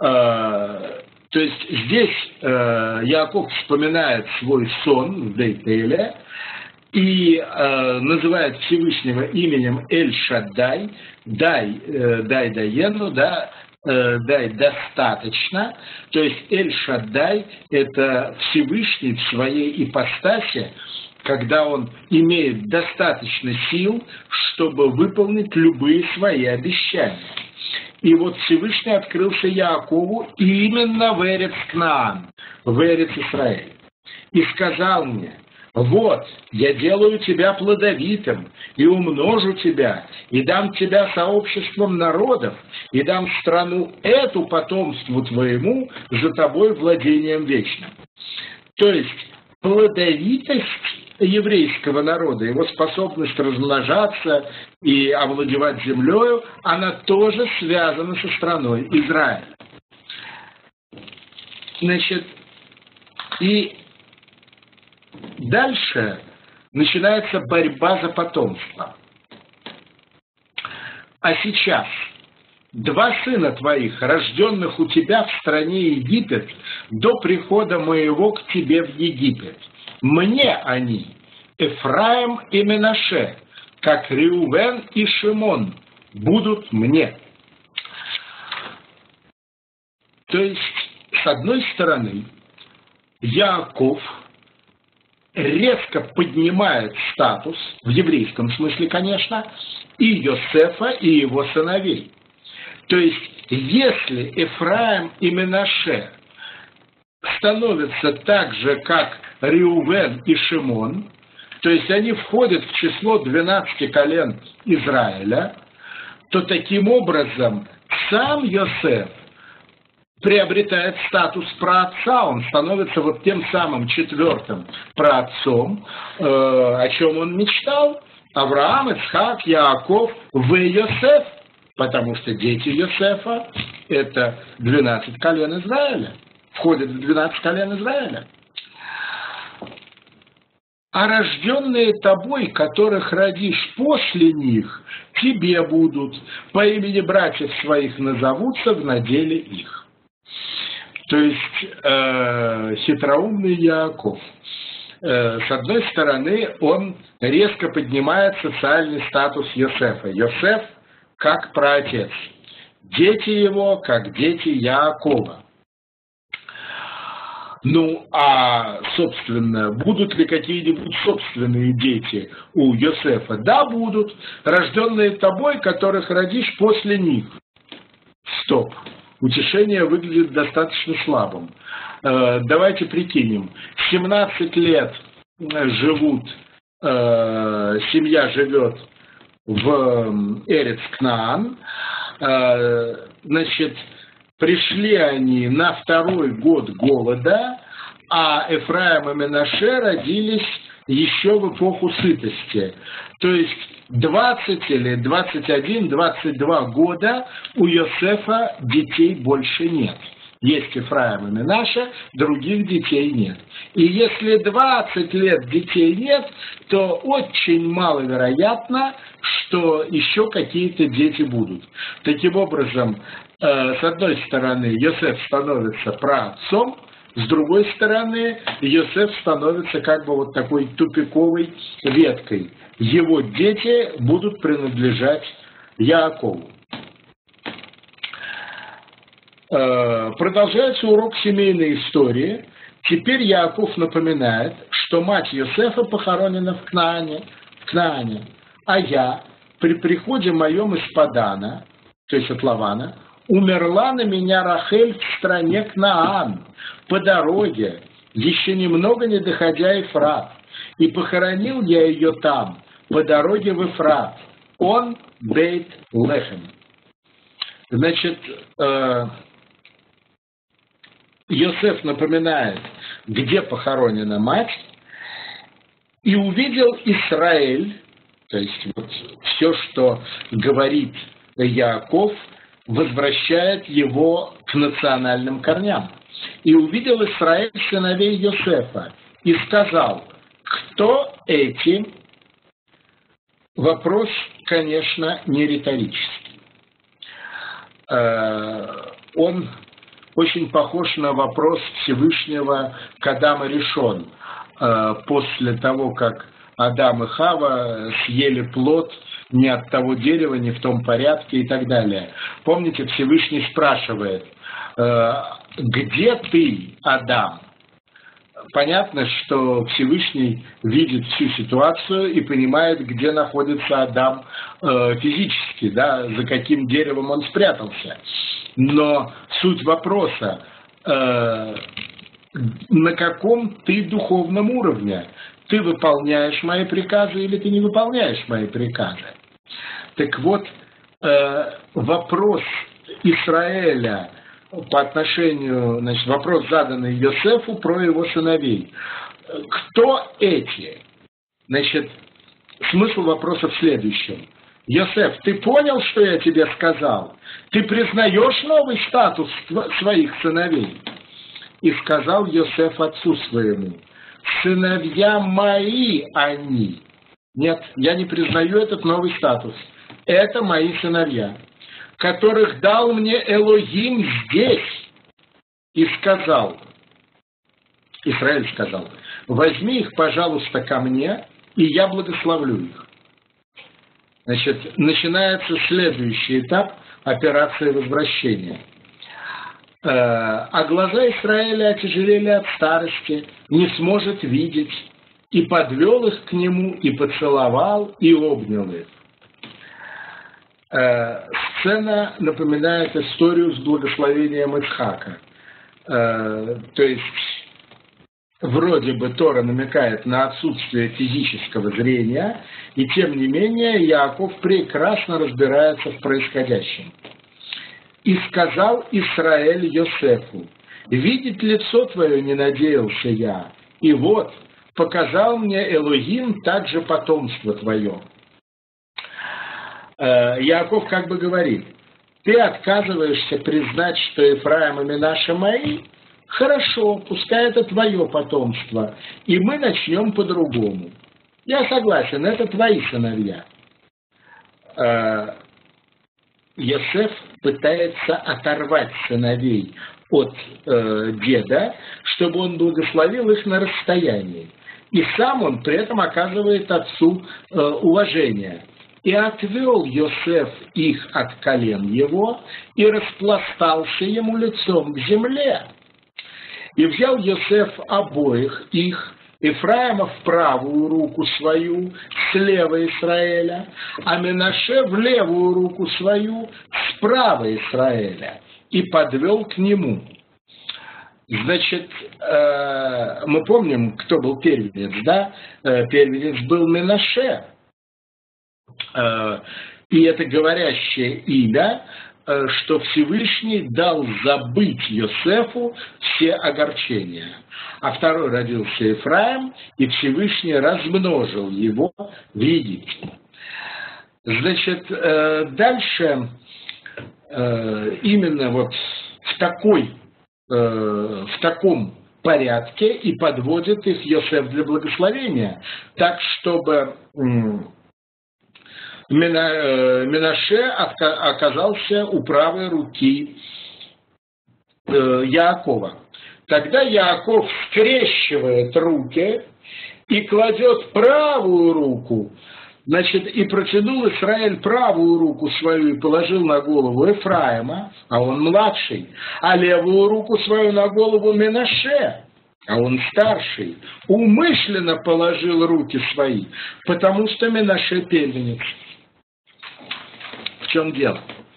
То есть здесь Яаков вспоминает свой сон в Бейт-Эле и называет Всевышнего именем Эль-Шаддай, дай, дай даену, да, дай достаточно, то есть Эль-Шаддай – это Всевышний в своей ипостаси, когда он имеет достаточно сил, чтобы выполнить любые свои обещания. И вот Всевышний открылся Яакову именно в Эрец-Кнаан, в Эрец-Исраэль, и сказал мне: вот, я делаю тебя плодовитым, и умножу тебя, и дам тебя сообществом народов, и дам страну эту потомству твоему за тобой владением вечным. То есть плодовитость еврейского народа, его способность размножаться и овладевать землею, она тоже связана со страной Израиль. Значит, и дальше начинается борьба за потомство. А сейчас два сына твоих, рожденных у тебя в стране Египет, до прихода моего к тебе в Египет, мне они, Эфраим и Менаше, как Реувен и Шимон, будут мне. То есть, с одной стороны, Яаков резко поднимает статус, в еврейском смысле, конечно, и Йосефа, и его сыновей. То есть, если Эфраим и Менаше становятся так же, как Реувен и Шимон, то есть они входят в число двенадцати колен Израиля, то таким образом сам Йосеф приобретает статус праотца, он становится вот тем самым четвертым праотцом, э, о чем он мечтал: Авраам, Ицхак, Яаков, в Йосеф, потому что дети Йосефа – это двенадцать колен Израиля, входят в двенадцать колен Израиля. А рожденные тобой, которых родишь после них, тебе будут, по имени братьев своих назовутся в наделе их. То есть э, хитроумный Яаков. Э, с одной стороны, он резко поднимает социальный статус Йосефа. Йосеф как праотец, дети его как дети Яакова. Ну, а, собственно, будут ли какие-нибудь собственные дети у Йосефа? Да, будут, рожденные тобой, которых родишь после них. Стоп. Утешение выглядит достаточно слабым. Э, давайте прикинем. семнадцать лет живут, э, семья живет в Эрец-Кнаан. Э, значит, пришли они на второй год голода, а Эфраим и Менаше родились еще в эпоху сытости. То есть двадцать или двадцать один, двадцать два года у Йосефа детей больше нет. Есть Эфраим и Менаше, других детей нет. И если двадцать лет детей нет, то очень маловероятно, что еще какие-то дети будут. Таким образом, э, с одной стороны, Йосеф становится праотцом, с другой стороны, Йосеф становится как бы вот такой тупиковой веткой. Его дети будут принадлежать Яакову. Продолжается урок семейной истории. Теперь Яаков напоминает, что мать Йосефа похоронена в Кнаане, в Кнаане, а я при приходе моем из Падана, то есть от Лавана, умерла на меня Рахель в стране Кнаан, по дороге, еще немного не доходя Ефрат, и похоронил я ее там, по дороге в Ефрат, он Бейт-Лехем. Значит, э, Йосеф напоминает, где похоронена мать, и увидел Исраэль, то есть вот все, что говорит Яаков, возвращает его к национальным корням. И увидел Исраэль сыновей Йосефа и сказал: кто эти? Вопрос, конечно, не риторический. Он очень похож на вопрос Всевышнего к Адаму решен. После того, как Адам и Хава съели плод не от того дерева, не в том порядке и так далее. Помните, Всевышний спрашивает: где ты, Адам? Понятно, что Всевышний видит всю ситуацию и понимает, где находится Адам э, физически, да, за каким деревом он спрятался. Но суть вопроса, э, на каком ты духовном уровне? Ты выполняешь мои приказы или ты не выполняешь мои приказы? Так вот, э, вопрос Израиля по отношению, значит, вопрос, заданный Йосефу про его сыновей. Кто эти? Значит, смысл вопроса в следующем. Йосеф, ты понял, что я тебе сказал? Ты признаешь новый статус своих сыновей? И сказал Йосеф отцу своему: сыновья мои они. Нет, я не признаю этот новый статус. Это мои сыновья, которых дал мне Элохим здесь, и сказал, Израиль сказал: возьми их, пожалуйста, ко мне, и я благословлю их. Значит, начинается следующий этап операции возвращения. А глаза Израиля отяжелели от старости, не сможет видеть, и подвел их к нему, и поцеловал, и обнял их. Сцена напоминает историю с благословением Ицхака. То есть, вроде бы Тора намекает на отсутствие физического зрения, и тем не менее Яаков прекрасно разбирается в происходящем. «И сказал Исраэль Йосефу: видеть лицо твое не надеялся я, и вот показал мне Элохим также потомство твое». Яаков как бы говорит: ты отказываешься признать, что Ефраим и Менаше мои? Хорошо, пускай это твое потомство, и мы начнем по-другому. Я согласен, это твои сыновья. Йосеф пытается оторвать сыновей от э, деда, чтобы он благословил их на расстоянии. И сам он при этом оказывает отцу э, уважение. «И отвел Йосеф их от колен его, и распластался ему лицом к земле. И взял Йосеф обоих их, Ефраима в правую руку свою, слева Израиля, а Менаше в левую руку свою, справа Израиля, и подвел к нему». Значит, мы помним, кто был первенец, да? Первенец был Менаше. И это говорящее имя, что Всевышний дал забыть Йосефу все огорчения. А второй родился Ефраим, и Всевышний размножил его в Египте. Значит, дальше именно вот в такой, в таком порядке и подводит их Йосеф для благословения, так чтобы Менаше оказался у правой руки Яакова. Тогда Яаков скрещивает руки и кладет правую руку, значит, и протянул Израиль правую руку свою и положил на голову Ефраима, а он младший, а левую руку свою на голову Менаше, а он старший, умышленно положил руки свои, потому что Менаше первенец. В чем дело?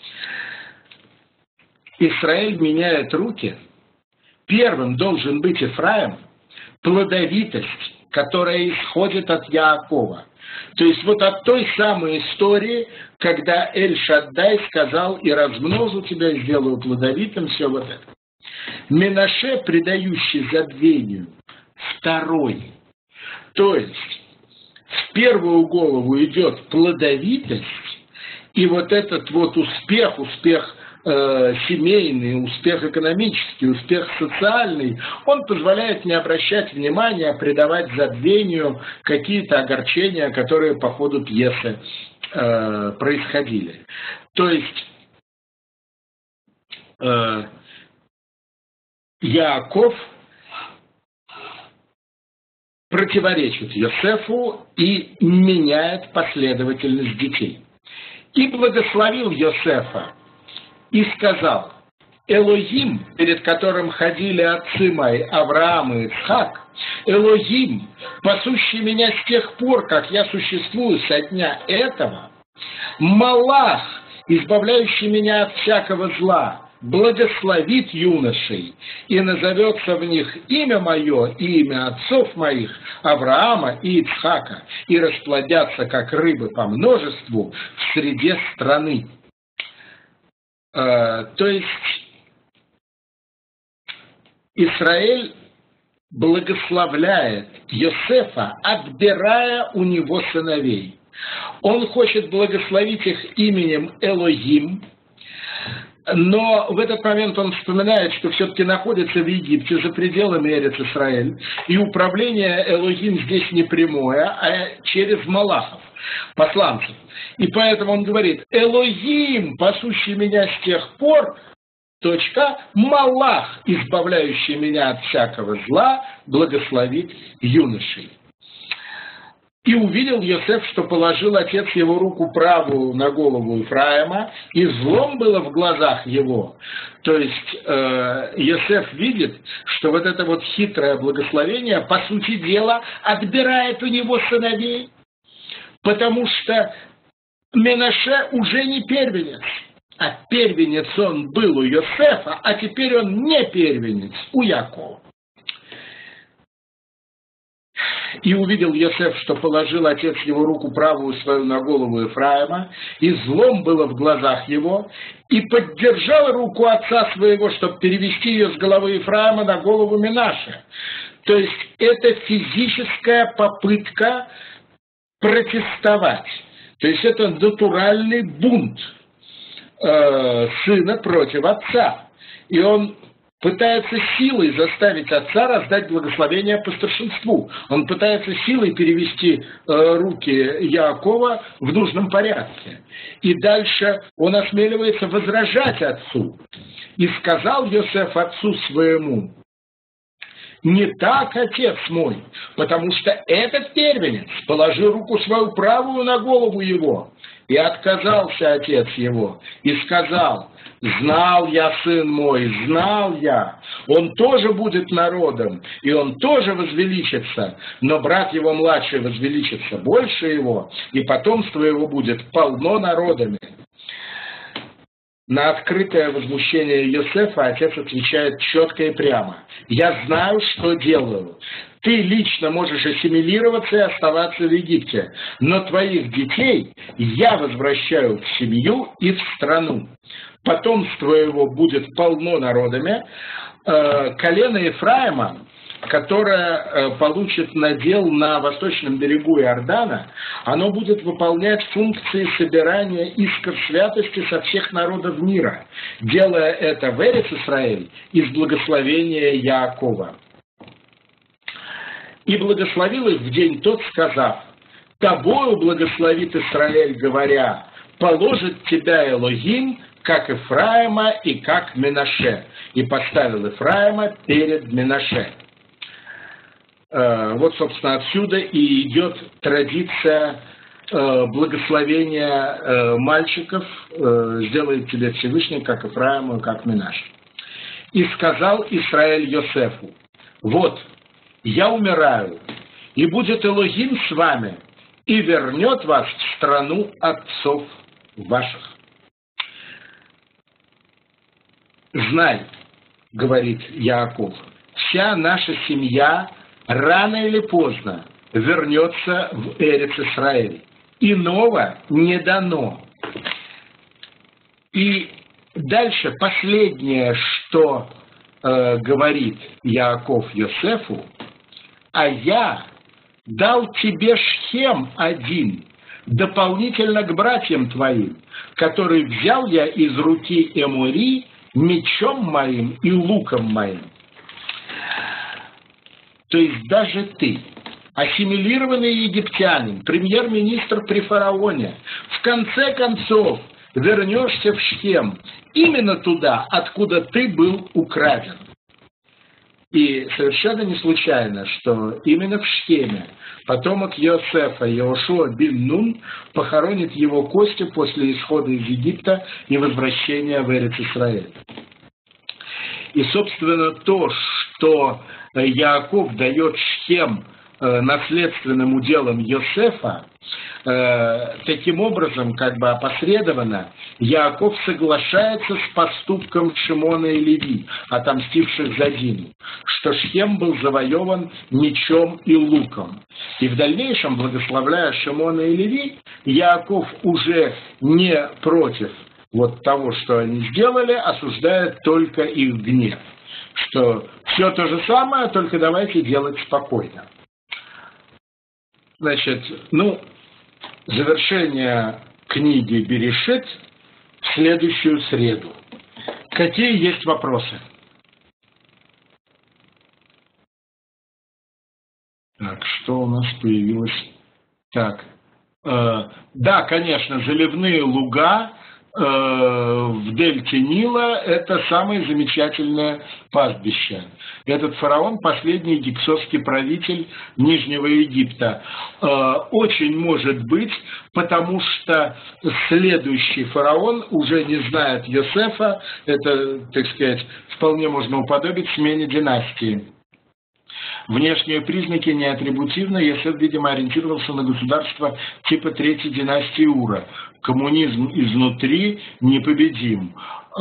Израиль меняет руки. Первым должен быть Ефраим, плодовитость, которая исходит от Яакова. То есть вот от той самой истории, когда Эль-Шаддай сказал: и размножу тебя, и сделаю плодовитым, все вот это. Менаше, предающий забвению, второй. То есть в первую голову идет плодовитость, и вот этот вот успех, успех э, семейный, успех экономический, успех социальный, он позволяет не обращать внимания, а придавать забвению какие-то огорчения, которые по ходу пьесы э, происходили. То есть э, Яаков противоречит Йосефу и меняет последовательность детей. И благословил Йосефа и сказал: Элохим, перед которым ходили отцы мои Авраам и Ицхак, Элохим, пасущий меня с тех пор, как я существую со дня этого, Малах, избавляющий меня от всякого зла, благословит юношей, и назовется в них имя мое и имя отцов моих, Авраама и Ицхака, и расплодятся, как рыбы по множеству, в среде страны. Э, то есть Израиль благословляет Йосефа, отбирая у него сыновей. Он хочет благословить их именем Элохим, но в этот момент он вспоминает, что все-таки находится в Египте, за пределами Эрец-Исраэль, и управление Элохим здесь не прямое, а через Малахов, посланцев. И поэтому он говорит: Элохим, пасущий меня с тех пор, точка, Малах, избавляющий меня от всякого зла, благословит юношей. И увидел Йосеф, что положил отец его руку правую на голову Ефраима, и злом было в глазах его. То есть э, Йосеф видит, что вот это вот хитрое благословение, по сути дела, отбирает у него сыновей, потому что Менаше уже не первенец, а первенец он был у Йосефа, а теперь он не первенец у Якова. И увидел Йосеф, что положил отец его руку правую свою на голову Ефраима, и злом было в глазах его, и поддержал руку отца своего, чтобы перевести ее с головы Ефраима на голову Менаше. То есть это физическая попытка протестовать. То есть это натуральный бунт э, сына против отца. И он пытается силой заставить отца раздать благословение по старшинству. Он пытается силой перевести э, руки Яакова в нужном порядке. И дальше он осмеливается возражать отцу. И сказал Йосеф отцу своему: не так, отец мой, потому что этот первенец положил руку свою правую на голову его. И отказался отец его, и сказал: знал я, сын мой, знал я, он тоже будет народом, и он тоже возвеличится, но брат его младший возвеличится больше его, и потомство его будет полно народами. На открытое возмущение Йосефа отец отвечает четко и прямо: я знаю, что делаю. Ты лично можешь ассимилироваться и оставаться в Египте, но твоих детей я возвращаю в семью и в страну. Потомство его будет полно народами. Колено Ефраима, которое получит надел на восточном берегу Иордана, оно будет выполнять функции собирания искр святости со всех народов мира, делая это в Эрец-Исраэль из благословения Яакова. И благословил их в день тот, сказав: тобою благословит Израиль, говоря: положит тебя Элохим, как Ефраима и как Менаше. И поставил Ефраима перед Менаше. Вот, собственно, отсюда и идет традиция благословения мальчиков: сделает тебе Всевышний, как Ефраиму и как Менаше. И сказал Израиль Йосефу: вот, я умираю, и будет Элохим с вами, и вернет вас в страну отцов ваших. Знай, говорит Яаков, вся наша семья рано или поздно вернется в Эрец-Исраэль. Иного не дано. И дальше последнее, что э, говорит Яаков Йосефу: а я дал тебе Шхем один, дополнительно к братьям твоим, который взял я из руки Эмори мечом моим и луком моим. То есть даже ты, ассимилированный египтянин, премьер-министр при фараоне, в конце концов вернешься в Шхем, именно туда, откуда ты был украден. И совершенно не случайно, что именно в Шхеме потомок Йосефа, Йеошуа бен Нун, похоронит его кости после исхода из Египта и возвращения в Эрец-Исраэль. И, собственно, то, что Яаков дает Шхем наследственным уделом Йосефа, таким образом, как бы опосредованно, Яаков соглашается с поступком Шимона и Леви, отомстивших за Дину, что Шхем был завоеван мечом и луком. И в дальнейшем, благословляя Шимона и Леви, Яаков уже не против вот того, что они сделали, осуждает только их гнев. Что все то же самое, только давайте делать спокойно. Значит, ну, завершение книги Берешит в следующую среду. Какие есть вопросы? Так, что у нас появилось? Так, э, да, конечно, заливные луга э, в дельте Нила – это самое замечательное пастбище. Этот фараон, последний египетский правитель Нижнего Египта. Э, очень может быть, потому что следующий фараон уже не знает Йосефа. Это, так сказать, вполне можно уподобить смене династии. Внешние признаки не атрибутивны. Йосеф, видимо, ориентировался на государство типа третьей династии Ура. Коммунизм изнутри непобедим.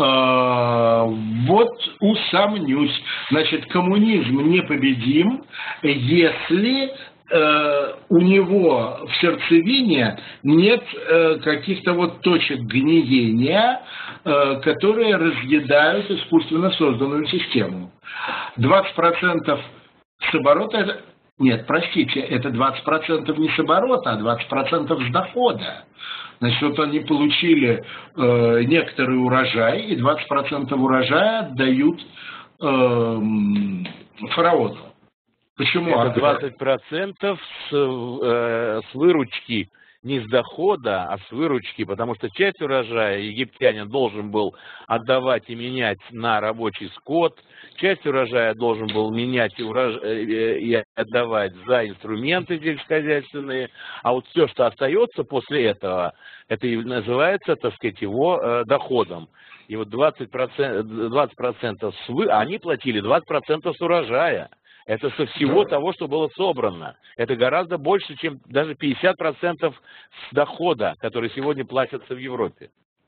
Вот усомнюсь. Значит, коммунизм непобедим, если у него в сердцевине нет каких-то вот точек гниения, которые разъедают искусственно созданную систему. двадцать процентов с оборота, нет, простите, это двадцать процентов не с оборота, а двадцать процентов с дохода. Значит, вот они получили э, некоторый урожай, и двадцать процентов урожая отдают э, фараону. Почему? Это двадцать процентов с, э, с выручки, не с дохода, а с выручки, потому что часть урожая египтянин должен был отдавать и менять на рабочий скот, часть урожая должен был менять и, урож... и отдавать за инструменты сельскохозяйственные, а вот все, что остается после этого, это и называется, так сказать, его э, доходом. И вот двадцать процентов, двадцать процентов с вы... они платили двадцать процентов с урожая. Это со всего того, что было собрано. Это гораздо больше, чем даже пятьдесят процентов с дохода, который сегодня платится в Европе.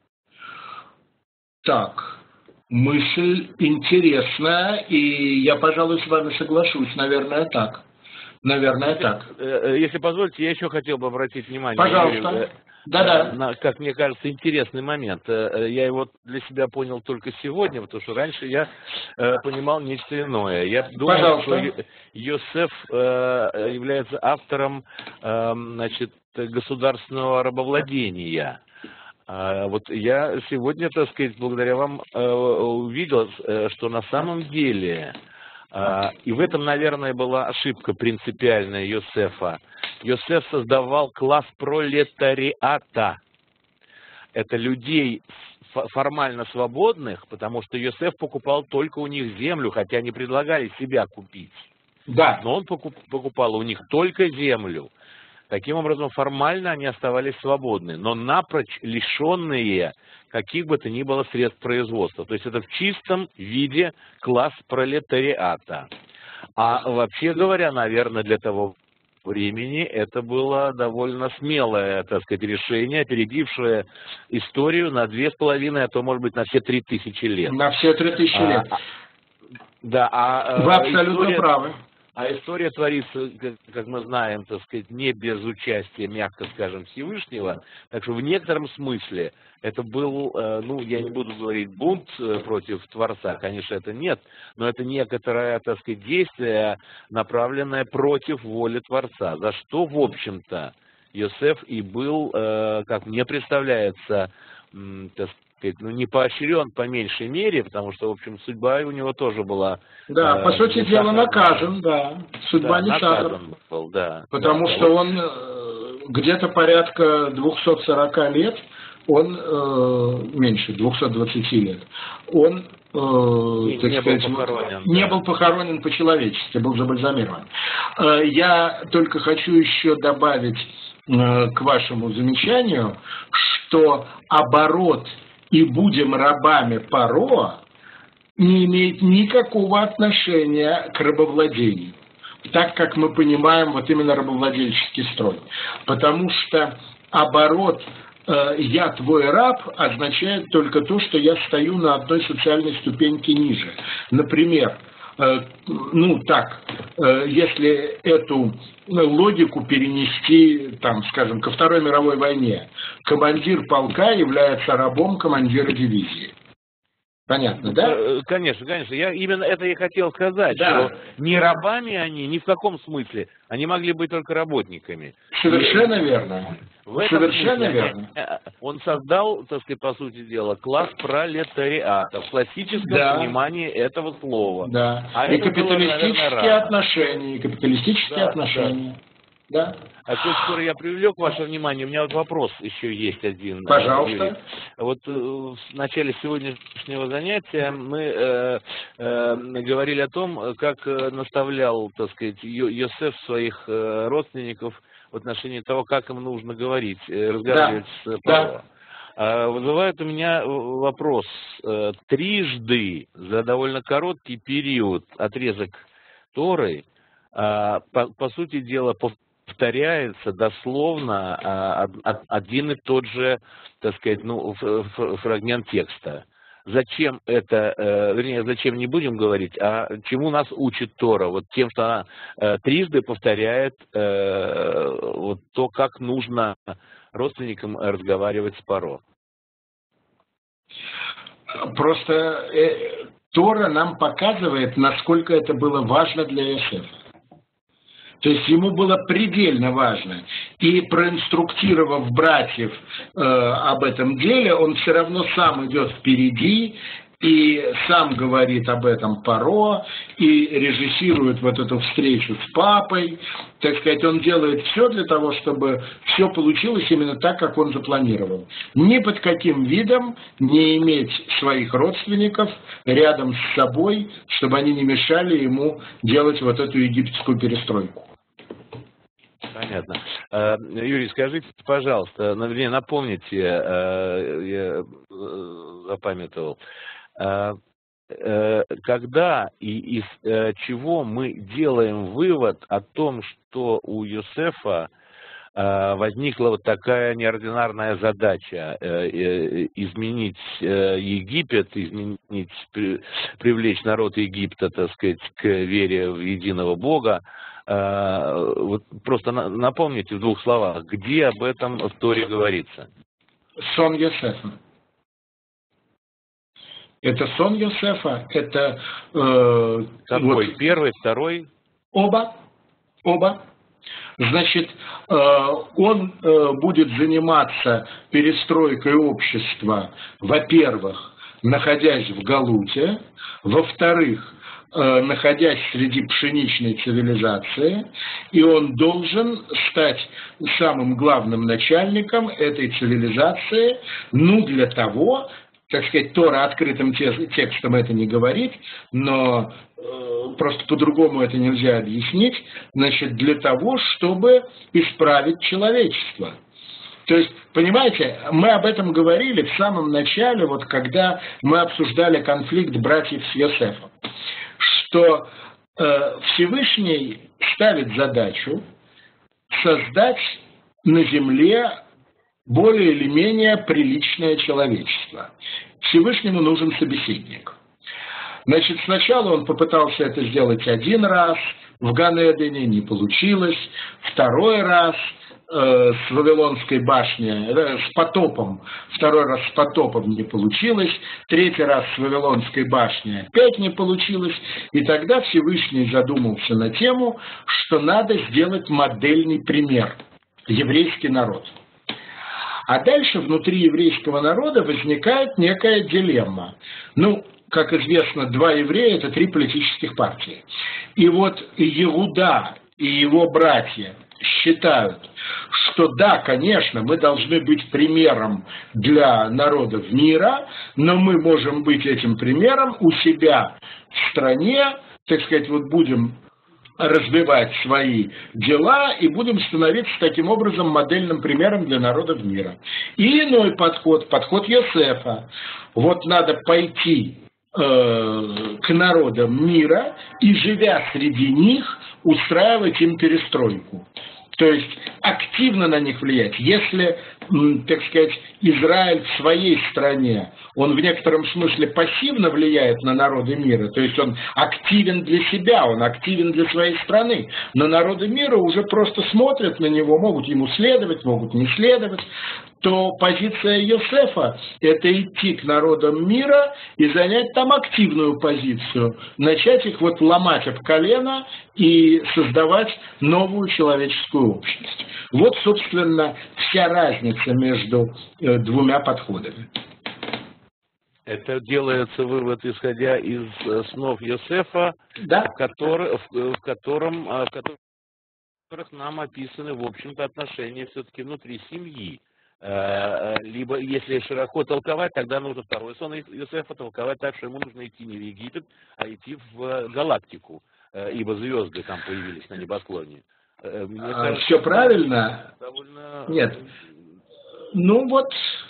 Так, мысль интересная, и я, пожалуй, с вами соглашусь. Наверное, так. Наверное, если, так. Если позволите, я еще хотел бы обратить внимание. Пожалуйста. Да-да. На, как мне кажется, интересный момент. Я его для себя понял только сегодня, потому что раньше я э, понимал нечто иное. Я думал, Пожалуйста. что Йосеф э, является автором э, значит, государственного рабовладения. А вот я сегодня, так сказать, благодаря вам э, увидел, что на самом деле, э, и в этом, наверное, была ошибка принципиальная Йосефа, Йосеф создавал класс пролетариата. Это людей формально свободных, потому что Йосеф покупал только у них землю, хотя они предлагали себя купить. Да. Но он покупал у них только землю. Таким образом, формально они оставались свободны, но напрочь лишенные каких бы то ни было средств производства. То есть это в чистом виде класс пролетариата. А вообще говоря, наверное, для того времени это было довольно смелое, так сказать, решение, опередившее историю на две с половиной, а то, может быть, на все три тысячи лет. На все три тысячи а, лет. Да, а, Вы абсолютно история, правы. А история творится, как, как мы знаем, так сказать, не без участия, мягко скажем, Всевышнего. Так что в некотором смысле это был, ну, я не буду говорить бунт против Творца, конечно, это нет, но это некоторое, так сказать, действие, направленное против воли Творца, за что, в общем-то, Йосеф и был, как мне представляется, так сказать, ну, не поощрен по меньшей мере, потому что, в общем, судьба у него тоже была... Да, э, по сути дела наказан, да. Судьба да, не наказан был, да. Потому да, что вот. он где-то порядка двухсот сорока лет он э, меньше, двухсот двадцати лет, он э, не, так не, сказать, был похоронен, не да. был похоронен по-человечески, был забальзамирован. Э, я только хочу еще добавить э, к вашему замечанию, что оборот «и будем рабами Паро» не имеет никакого отношения к рабовладению, так как мы понимаем вот именно рабовладельческий строй. Потому что оборот «я твой раб» означает только то, что я стою на одной социальной ступеньке ниже. Например, ну так, если эту логику перенести, там, скажем, ко Второй мировой войне, командир полка является рабом командира дивизии. Понятно, да? Конечно, конечно. Я именно это и хотел сказать, да. Что не рабами они, ни в каком смысле. Они могли быть только работниками. Совершенно и верно. В этом Совершенно смысле верно. Он создал, так сказать, по сути дела, класс пролетариата в классическом да. понимании этого слова. Да. А и капиталистические было, наверное, отношения, и капиталистические да, отношения. Да. Да. А коль скоро я привлек ваше внимание, у меня вот вопрос еще есть один. Пожалуйста. Юрий. Вот э, в начале сегодняшнего занятия мы э, э, говорили о том, как наставлял, так сказать, Йосеф своих э, родственников в отношении того, как им нужно говорить, э, разговаривать да. с Паро. Да. Вызывает у меня вопрос. Трижды за довольно короткий период отрезок Торы, по, по сути дела, повторяется дословно один и тот же, так сказать, ну, фрагмент текста. Зачем это, вернее, зачем не будем говорить, а чему нас учит Тора? Вот тем, что она трижды повторяет вот то, как нужно родственникам разговаривать с Паро. Просто э, Тора нам показывает, насколько это было важно для Йосефа. То есть ему было предельно важно. И проинструктировав братьев э, об этом деле, он все равно сам идет впереди и сам говорит об этом Паро, и режиссирует вот эту встречу с папой. Так сказать, он делает все для того, чтобы все получилось именно так, как он запланировал. Ни под каким видом не иметь своих родственников рядом с собой, чтобы они не мешали ему делать вот эту египетскую перестройку. Понятно. Юрий, скажите, пожалуйста, напомните, я запамятовал, когда и из чего мы делаем вывод о том, что у Йосефа возникла вот такая неординарная задача изменить Египет, изменить, привлечь народ Египта, так сказать, к вере в единого Бога. Вот просто напомните в двух словах, где об этом в Торе говорится? Сон Йосефа. Это сон Йосефа, это... Э, Какой? Вот, первый, второй? Оба. Оба. Значит, э, он э, будет заниматься перестройкой общества, во-первых, находясь в Галуте, во-вторых, э, находясь среди пшеничной цивилизации, и он должен стать самым главным начальником этой цивилизации, ну, для того, так сказать, Тора открытым текстом это не говорит, но э, просто по-другому это нельзя объяснить, значит, для того, чтобы исправить человечество. То есть, понимаете, мы об этом говорили в самом начале, вот когда мы обсуждали конфликт братьев с Йосефом, что э, Всевышний ставит задачу создать на земле более или менее приличное человечество. Всевышнему нужен собеседник. Значит, сначала он попытался это сделать один раз, в Ган-Эдене не получилось, второй раз э, с Вавилонской башней, э, с потопом, второй раз с потопом не получилось, третий раз с Вавилонской башней опять не получилось, и тогда Всевышний задумался на тему, что надо сделать модельный пример – еврейский народ. А дальше внутри еврейского народа возникает некая дилемма. Ну, как известно, два еврея – это три политических партии. И вот Иуда и его братья считают, что да, конечно, мы должны быть примером для народов мира, но мы можем быть этим примером у себя в стране, так сказать, вот будем развивать свои дела и будем становиться таким образом модельным примером для народов мира. И иной подход, подход Йосефа. Вот надо пойти э, к народам мира и, живя среди них, устраивать им перестройку. То есть активно на них влиять. Если, так сказать, Израиль в своей стране, он в некотором смысле пассивно влияет на народы мира, то есть он активен для себя, он активен для своей страны, но народы мира уже просто смотрят на него, могут ему следовать, могут не следовать, то позиция Йосефа – это идти к народам мира и занять там активную позицию, начать их вот ломать об колено и создавать новую человеческую общность. Вот, собственно, вся разница между двумя подходами. Это делается вывод, исходя из снов Йосефа, да? в, который, в, в, котором, в которых нам описаны, в общем-то, отношения все-таки внутри семьи. Либо, если широко толковать, тогда нужно второй сон Йосефа толковать так, что ему нужно идти не в Египет, а идти в галактику, ибо звезды там появились на небосклоне. Мне кажется, все правильно? Довольно... Нет. Ну вот...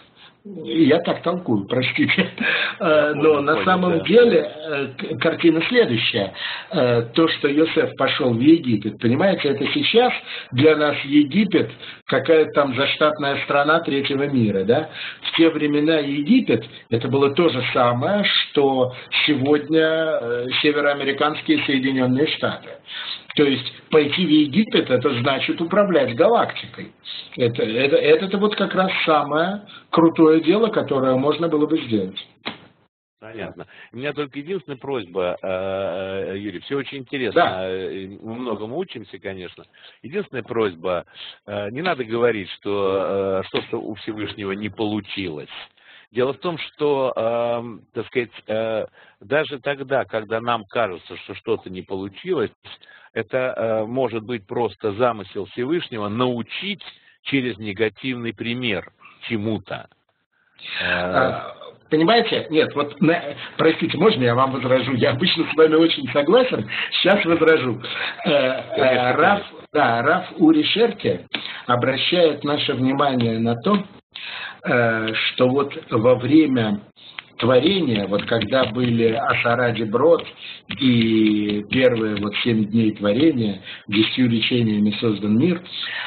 Я так толкую, простите. Но на самом деле картина следующая. То, что Йосеф пошел в Египет, понимаете, это сейчас для нас Египет какая-то там заштатная страна третьего мира. Да? В те времена Египет это было то же самое, что сегодня североамериканские Соединенные Штаты. То есть пойти в Египет, это значит управлять галактикой. Это, это, это вот как раз самое крутое дело, которое можно было бы сделать. Понятно. У меня только единственная просьба, Юрий, все очень интересно, да. Мы многому учимся, конечно. Единственная просьба, не надо говорить, что что-то у Всевышнего не получилось. Дело в том, что, э, так сказать, э, даже тогда, когда нам кажется, что что-то не получилось, это э, может быть просто замысел Всевышнего научить через негативный пример чему-то. Э, Понимаете? Нет, вот, на, простите, можно я вам возражу? Я обычно с вами очень согласен, сейчас возражу. Э, э, Раф, да, Раф Ури Шерке обращает наше внимание на то, что вот во время творения, вот когда были Асара Деброт и первые вот семь дней творения, десятью речениями создан мир,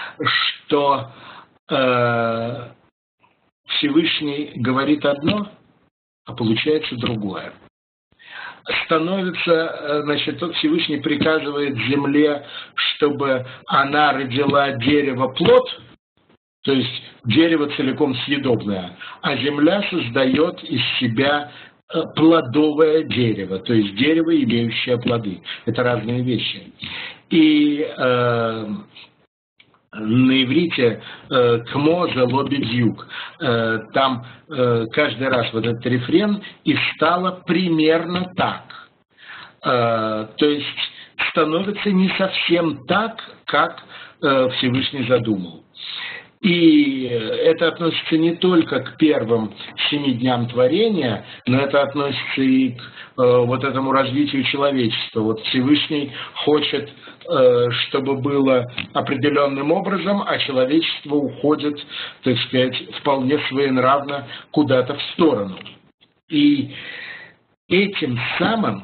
что э, Всевышний говорит одно, а получается другое. Становится, значит, тот Всевышний приказывает земле, чтобы она родила дерево плод, то есть дерево целиком съедобное, а земля создает из себя плодовое дерево, то есть дерево, имеющее плоды. Это разные вещи. И э, на иврите э, «кмо зело бедюк», э, там э, каждый раз вот этот рефрен «и стало примерно так». Э, то есть становится не совсем так, как э, Всевышний задумал. И это относится не только к первым семи дням творения, но это относится и к э, вот этому развитию человечества. Вот Всевышний хочет, э, чтобы было определенным образом, а человечество уходит, так сказать, вполне своенравно куда-то в сторону. И этим самым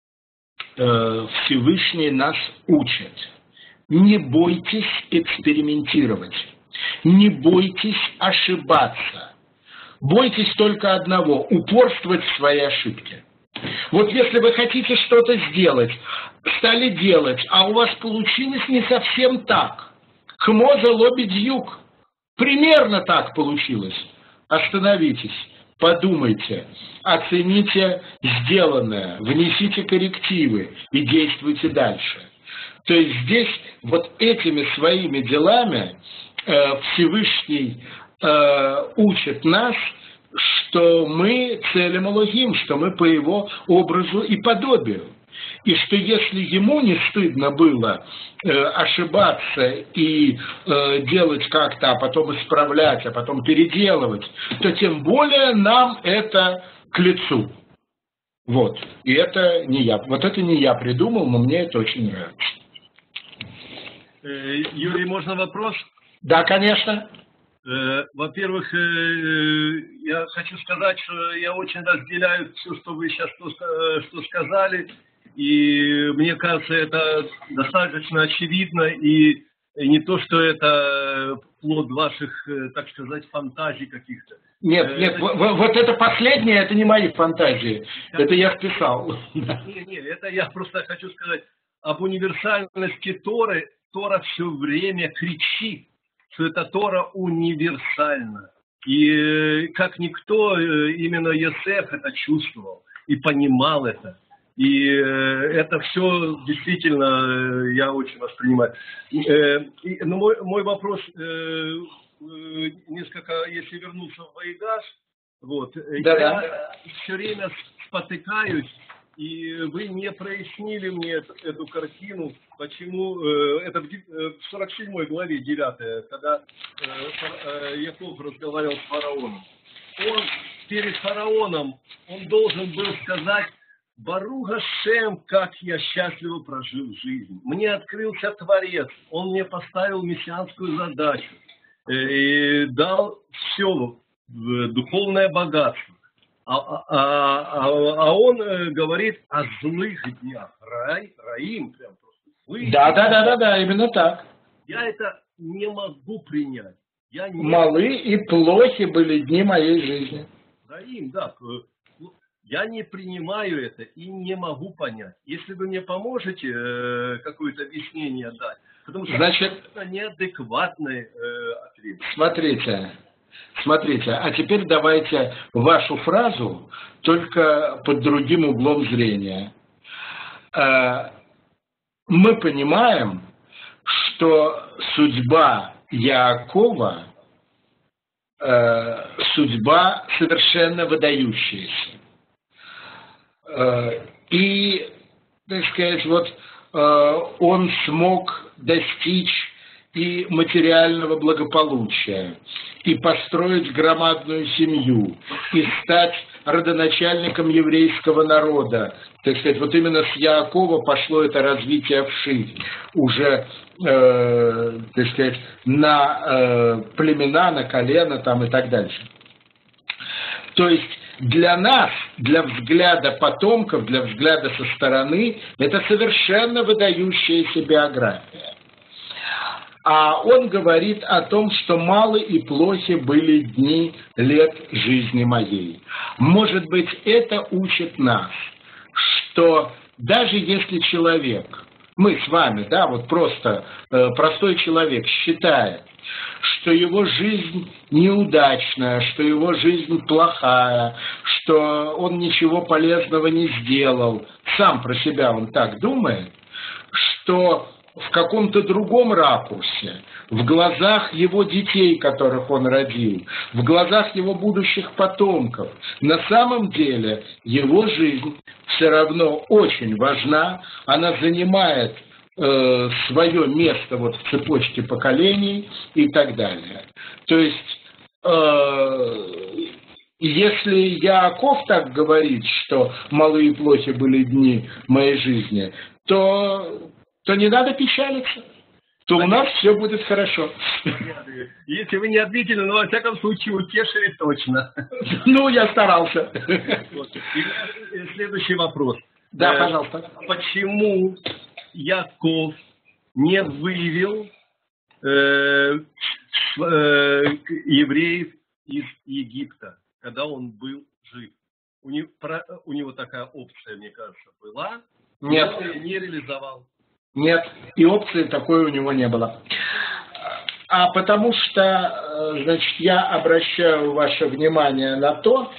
э, Всевышний нас учит. Не бойтесь экспериментировать. Не бойтесь ошибаться. Бойтесь только одного – упорствовать в своей ошибке. Вот если вы хотите что-то сделать, стали делать, а у вас получилось не совсем так. Кмоза лобидюк. Примерно так получилось. Остановитесь, подумайте, оцените сделанное, внесите коррективы и действуйте дальше. То есть здесь вот этими своими делами Всевышний э, учит нас, что мы целим Элохим, что мы по его образу и подобию. и что если ему не стыдно было э, ошибаться и э, делать как-то, а потом исправлять, а потом переделывать, то тем более нам это к лицу. Вот. И это не я. Вот это не я придумал, но мне это очень нравится. Э, Юрий, можно вопрос? Да, конечно. Э, во-первых, э, я хочу сказать, что я очень разделяю все, что вы сейчас что, что сказали. И мне кажется, это достаточно очевидно. И, и не то, что это плод ваших, так сказать, фантазий каких-то. Нет, нет, это... вот это последнее, это не мои фантазии. Как... Это я вписал. Нет, нет, это я просто хочу сказать об универсальности Торы. Тора все время кричит, что эта Тора универсальна. И как никто, именно Йосеф это чувствовал и понимал это. И это все действительно я очень воспринимаю. Но мой, мой вопрос, несколько, если вернуться в Ваигаш, вот, да, я да. все время спотыкаюсь, и вы не прояснили мне эту, эту картину, почему, это в сорок седьмой главе девятой, когда Яков разговаривал с фараоном. Он перед фараоном, он должен был сказать: Барух Ашем, как я счастливо прожил жизнь. Мне открылся Творец, он мне поставил мессианскую задачу и дал все, духовное богатство. А, а, а, а он говорит о злых днях. Рай, раим, прям просто злых. Да, да, да, да, да, именно так. Я это не могу принять. Я не... Малы и плохи были дни моей жизни. Раим, да. Я не принимаю это и не могу понять. Если вы мне поможете э, какое-то объяснение дать, потому что Значит, это неадекватный э, ответ. Смотрите, смотрите, а теперь давайте вашу фразу только под другим углом зрения. Э, мы понимаем, что судьба Яакова э, судьба совершенно выдающаяся. И, так сказать, вот он смог достичь и материального благополучия, и построить громадную семью, и стать родоначальником еврейского народа. Так сказать, вот именно с Яакова пошло это развитие вширь, уже, э, так сказать, на э, племена, на колено там и так дальше. То есть для нас, для взгляда потомков, для взгляда со стороны, это совершенно выдающаяся биография. А он говорит о том, что малы и плохи были дни лет жизни моей. Может быть, это учит нас, что даже если человек, мы с вами, да, вот просто э, простой человек считает, что его жизнь неудачная, что его жизнь плохая, что он ничего полезного не сделал, сам про себя он так думает, что в каком-то другом ракурсе, в глазах его детей, которых он родил, в глазах его будущих потомков, на самом деле его жизнь все равно очень важна, она занимает э, свое место вот в цепочке поколений и так далее. То есть, э, если Яаков так говорит, что малы и плохи были дни моей жизни, то... то не надо печалиться, то у нас все будет хорошо. Если вы не ответили, но во всяком случае утешили точно. Ну, я старался. Вот. И следующий вопрос. Да, э, пожалуйста. Почему Яков не вывел э, э, евреев из Египта, когда он был жив? У него, про, у него такая опция, мне кажется, была. Нет. Он не реализовал. Нет, и опции такой у него не было. А потому что, значит, я обращаю ваше внимание на то,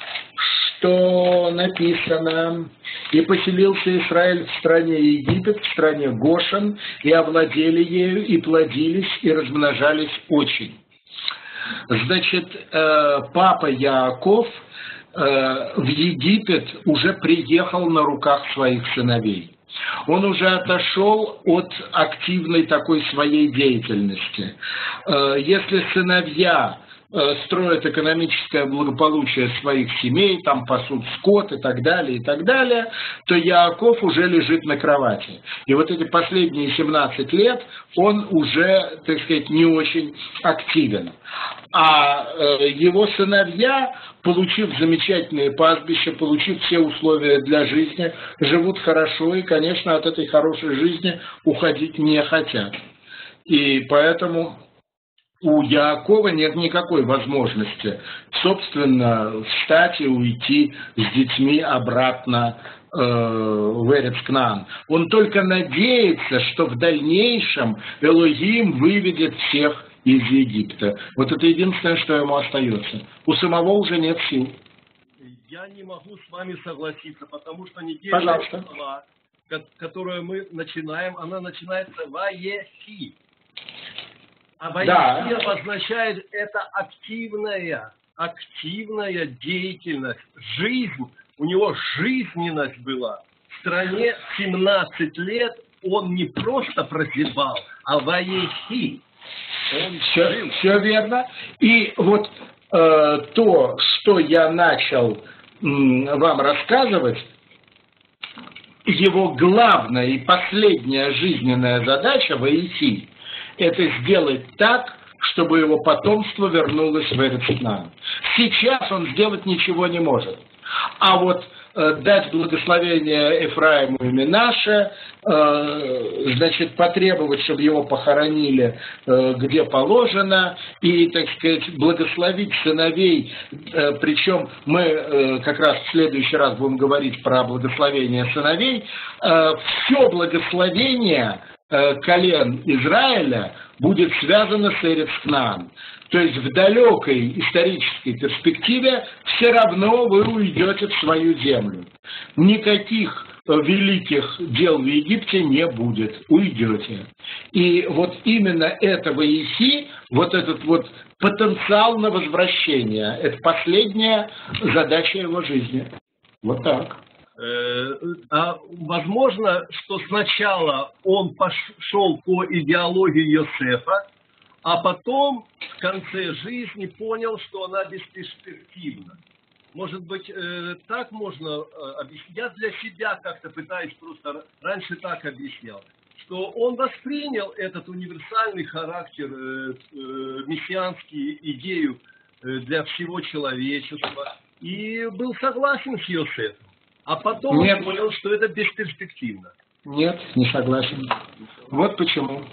что написано: «И поселился Израиль в стране Египет, в стране Гошен, и овладели ею, и плодились, и размножались очень». Значит, папа Яаков в Египет уже приехал на руках своих сыновей. Он уже отошел от активной такой своей деятельности. Если сыновья строят экономическое благополучие своих семей, там пасут скот и так далее, и так далее, то Яаков уже лежит на кровати. И вот эти последние семнадцать лет он уже, так сказать, не очень активен. А его сыновья, получив замечательные пастбища, получив все условия для жизни, живут хорошо и, конечно, от этой хорошей жизни уходить не хотят. И поэтому у Яакова нет никакой возможности, собственно, встать и уйти с детьми обратно э, в Эрец-Кнаан. Он только надеется, что в дальнейшем Элохим выведет всех из Египта. Вот это единственное, что ему остается. У самого уже нет сил. Я не могу с вами согласиться, потому что недельная глава, которую мы начинаем, она начинается «Ваехи». А «Ваехи» да. обозначает это активная, активная деятельность, жизнь. У него жизненность была. В стране семнадцать лет он не просто прозябал, а «Ваехи». Все, все верно. И вот э, то, что я начал м, вам рассказывать, его главная и последняя жизненная задача Ваехи – это сделать так, чтобы его потомство вернулось в Эрец-Кнаан. Сейчас он сделать ничего не может. А вот э, дать благословение Ефраиму и Менаше, э, значит, потребовать, чтобы его похоронили э, где положено, и, так сказать, благословить сыновей, э, причем мы э, как раз в следующий раз будем говорить про благословение сыновей, э, все благословение э, колен Израиля будет связано с Эрец-Кнаан. То есть в далекой исторической перспективе все равно вы уйдете в свою землю. Никаких великих дел в Египте не будет. Уйдете. И вот именно это Ваехи, вот этот вот потенциал на возвращение, это последняя задача его жизни. Вот так. А возможно, что сначала он пошел по идеологии Йосефа, а потом в конце жизни понял, что она бесперспективна. Может быть, э, так можно э, объяснить. Я для себя как-то пытаюсь просто, раньше так объяснял, что он воспринял этот универсальный характер, э, э, мессианскую идею э, для всего человечества и был согласен с Йосефом. А потом Нет. он понял, что это бесперспективно. Нет, не согласен. Вот почему.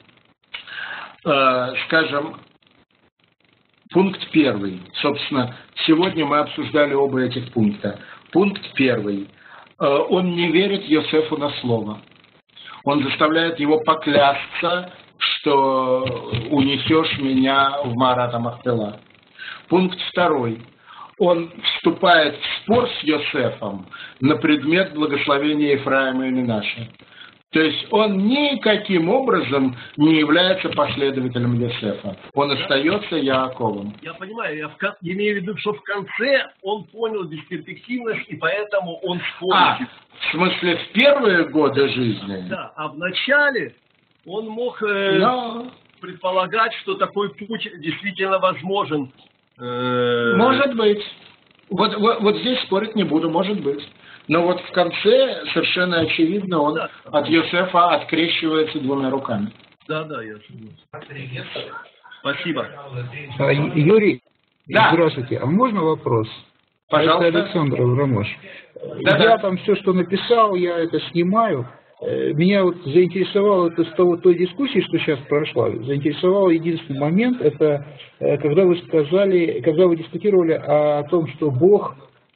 Э, скажем, пункт первый. Собственно, сегодня мы обсуждали оба этих пункта. Пункт первый. Э, он не верит Йосефу на слово. Он заставляет его поклясться, что унесешь меня в Маарат Махпела. Пункт второй. Он вступает в спор с Йосефом на предмет благословения Ефраима и Менаше. То есть он никаким образом не является последователем Йосефа. Он остается Яаковом. Я понимаю, я в, имею в виду, что в конце он понял бесперспективность, и поэтому он спорит. А, в смысле, в первые годы жизни? Да, а в начале он мог э, Но... предполагать, что такой путь действительно возможен. Может быть. Вот, вот, вот здесь спорить не буду, может быть. Но вот в конце совершенно очевидно он да. от Йосефа открещивается двумя руками. Да, да, я согласен. Спасибо. Юрий, да. Здравствуйте. А можно вопрос? Пожалуйста. Это Александр Рамош. Да, я да. там все, что написал, я это снимаю. Меня вот заинтересовало это с того, той дискуссии, что сейчас прошла, заинтересовал единственный момент, это когда вы сказали, когда вы дискутировали о том, что Бог,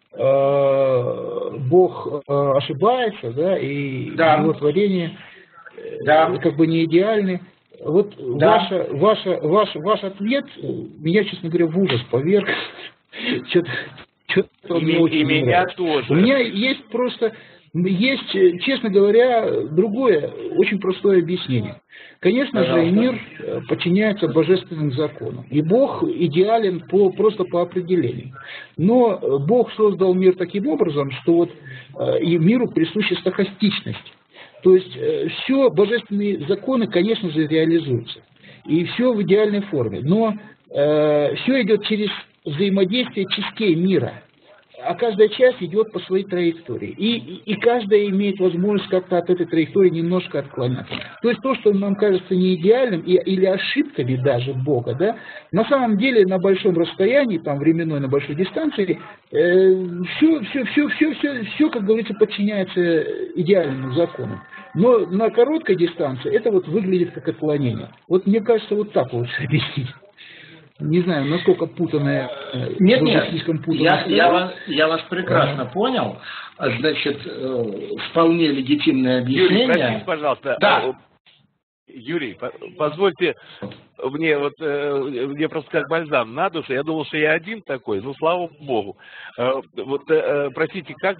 э, Бог ошибается, да, и да. его творение да. как бы не идеальны. Вот да. ваша, ваша, ваш, ваш ответ меня, честно говоря, в ужас поверг. Что-то, что-то и, и меня тоже. У меня есть просто Есть, честно говоря, другое, очень простое объяснение. Конечно же, мир подчиняется божественным законам. И Бог идеален по, просто по определению. Но Бог создал мир таким образом, что вот и миру присуща стохастичность. То есть все божественные законы, конечно же, реализуются. И все в идеальной форме. Но э, все идет через взаимодействие частей мира. А каждая часть идет по своей траектории. И, и, и каждая имеет возможность как-то от этой траектории немножко отклоняться. То есть то, что нам кажется не идеальным и, или ошибками даже Бога, да, на самом деле на большом расстоянии, там временной, на большой дистанции, э, все, все, все, все, все, все, как говорится, подчиняется идеальному закону. Но на короткой дистанции это вот выглядит как отклонение. Вот мне кажется, вот так лучше объяснить. Не знаю, насколько путанное... Нет, нет, слишком путанное. Я, я, вас, я вас прекрасно а. понял. Значит, вполне легитимное объяснение. Юрий, простите, пожалуйста. Да. Юрий, позвольте мне, вот, мне просто как бальзам на душу, я думал, что я один такой, ну, слава Богу. Вот, простите, как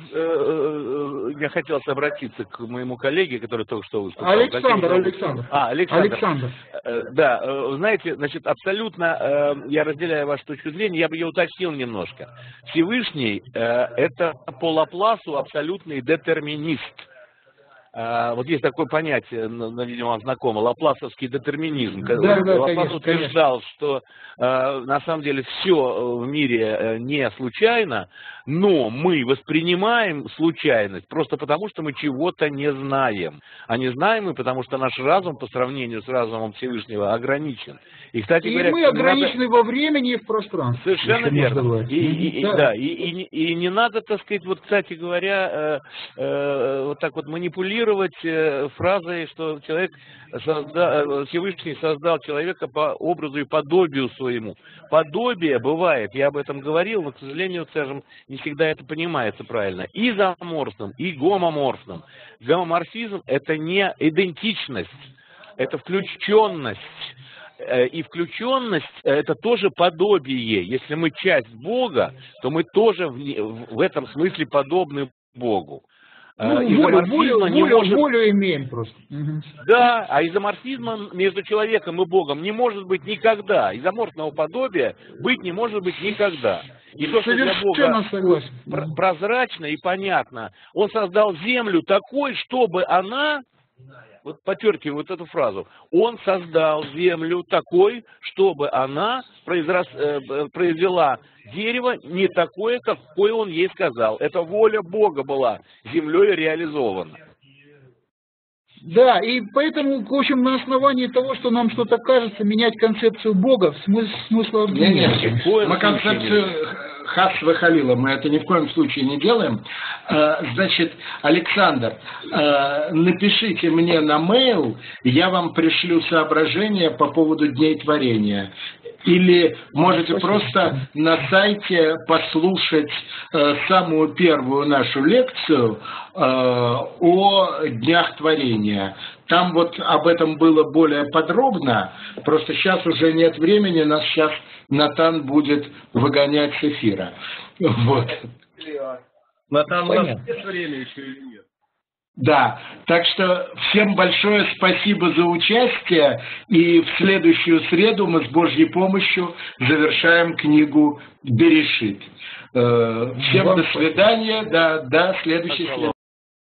я хотел обратиться к моему коллеге, который только что выступал. Александр, Александр. А, Александр. Александр. Да, знаете, значит, абсолютно я разделяю вашу точку зрения, я бы ее уточнил немножко. Всевышний – это по Лапласу абсолютный детерминист. Вот есть такое понятие, видимо, вам знакомо, лапласовский детерминизм. Да, да, Лаплас конечно, утверждал, конечно. что э, на самом деле все в мире не случайно, но мы воспринимаем случайность просто потому, что мы чего-то не знаем. А не знаем мы, потому что наш разум по сравнению с разумом Всевышнего ограничен. И, кстати и говоря, мы ограничены надо... во времени и в пространстве. Совершенно верно. И, и, да. И, да, и, и, и не надо, так сказать, вот, кстати говоря, э, э, вот так вот манипулировать фразой, что человек созда... Всевышний создал человека по образу и подобию своему. Подобие бывает, я об этом говорил, но, к сожалению, скажем, не всегда это понимается правильно. И изоморфным, и гомоморфным. Гомоморфизм – это не идентичность, это включенность. И включенность – это тоже подобие. Если мы часть Бога, то мы тоже в, в этом смысле подобны Богу. Ну, волю, волю, волю, может... волю имеем просто. Угу. Да, а изоморфизма между человеком и Богом не может быть никогда. Изоморфного подобия быть не может быть никогда. И то, что для Бога согласен. прозрачно и понятно, Он создал землю такой, чтобы она... Вот подчеркиваю вот эту фразу. Он создал землю такой, чтобы она произрас, э, произвела дерево не такое, какое он ей сказал. Это воля Бога была землей реализована. Да, и поэтому, в общем, на основании того, что нам что-то кажется, менять концепцию Бога, смысл, смысла нет. Нет, нет. Мы концепцию хас вахалила, мы это ни в коем случае не делаем. Значит, Александр, напишите мне на mail, я вам пришлю соображения по поводу Дней Творения. Или можете Спасибо. Просто на сайте послушать э, самую первую нашу лекцию э, о Днях Творения. Там вот об этом было более подробно, просто сейчас уже нет времени, нас сейчас Натан будет выгонять с эфира. Вот. Натан, у нас есть время еще или нет? Да, так что всем большое спасибо за участие, и в следующую среду мы с Божьей помощью завершаем книгу «Берешит». Всем до свидания, до, до следующей среды.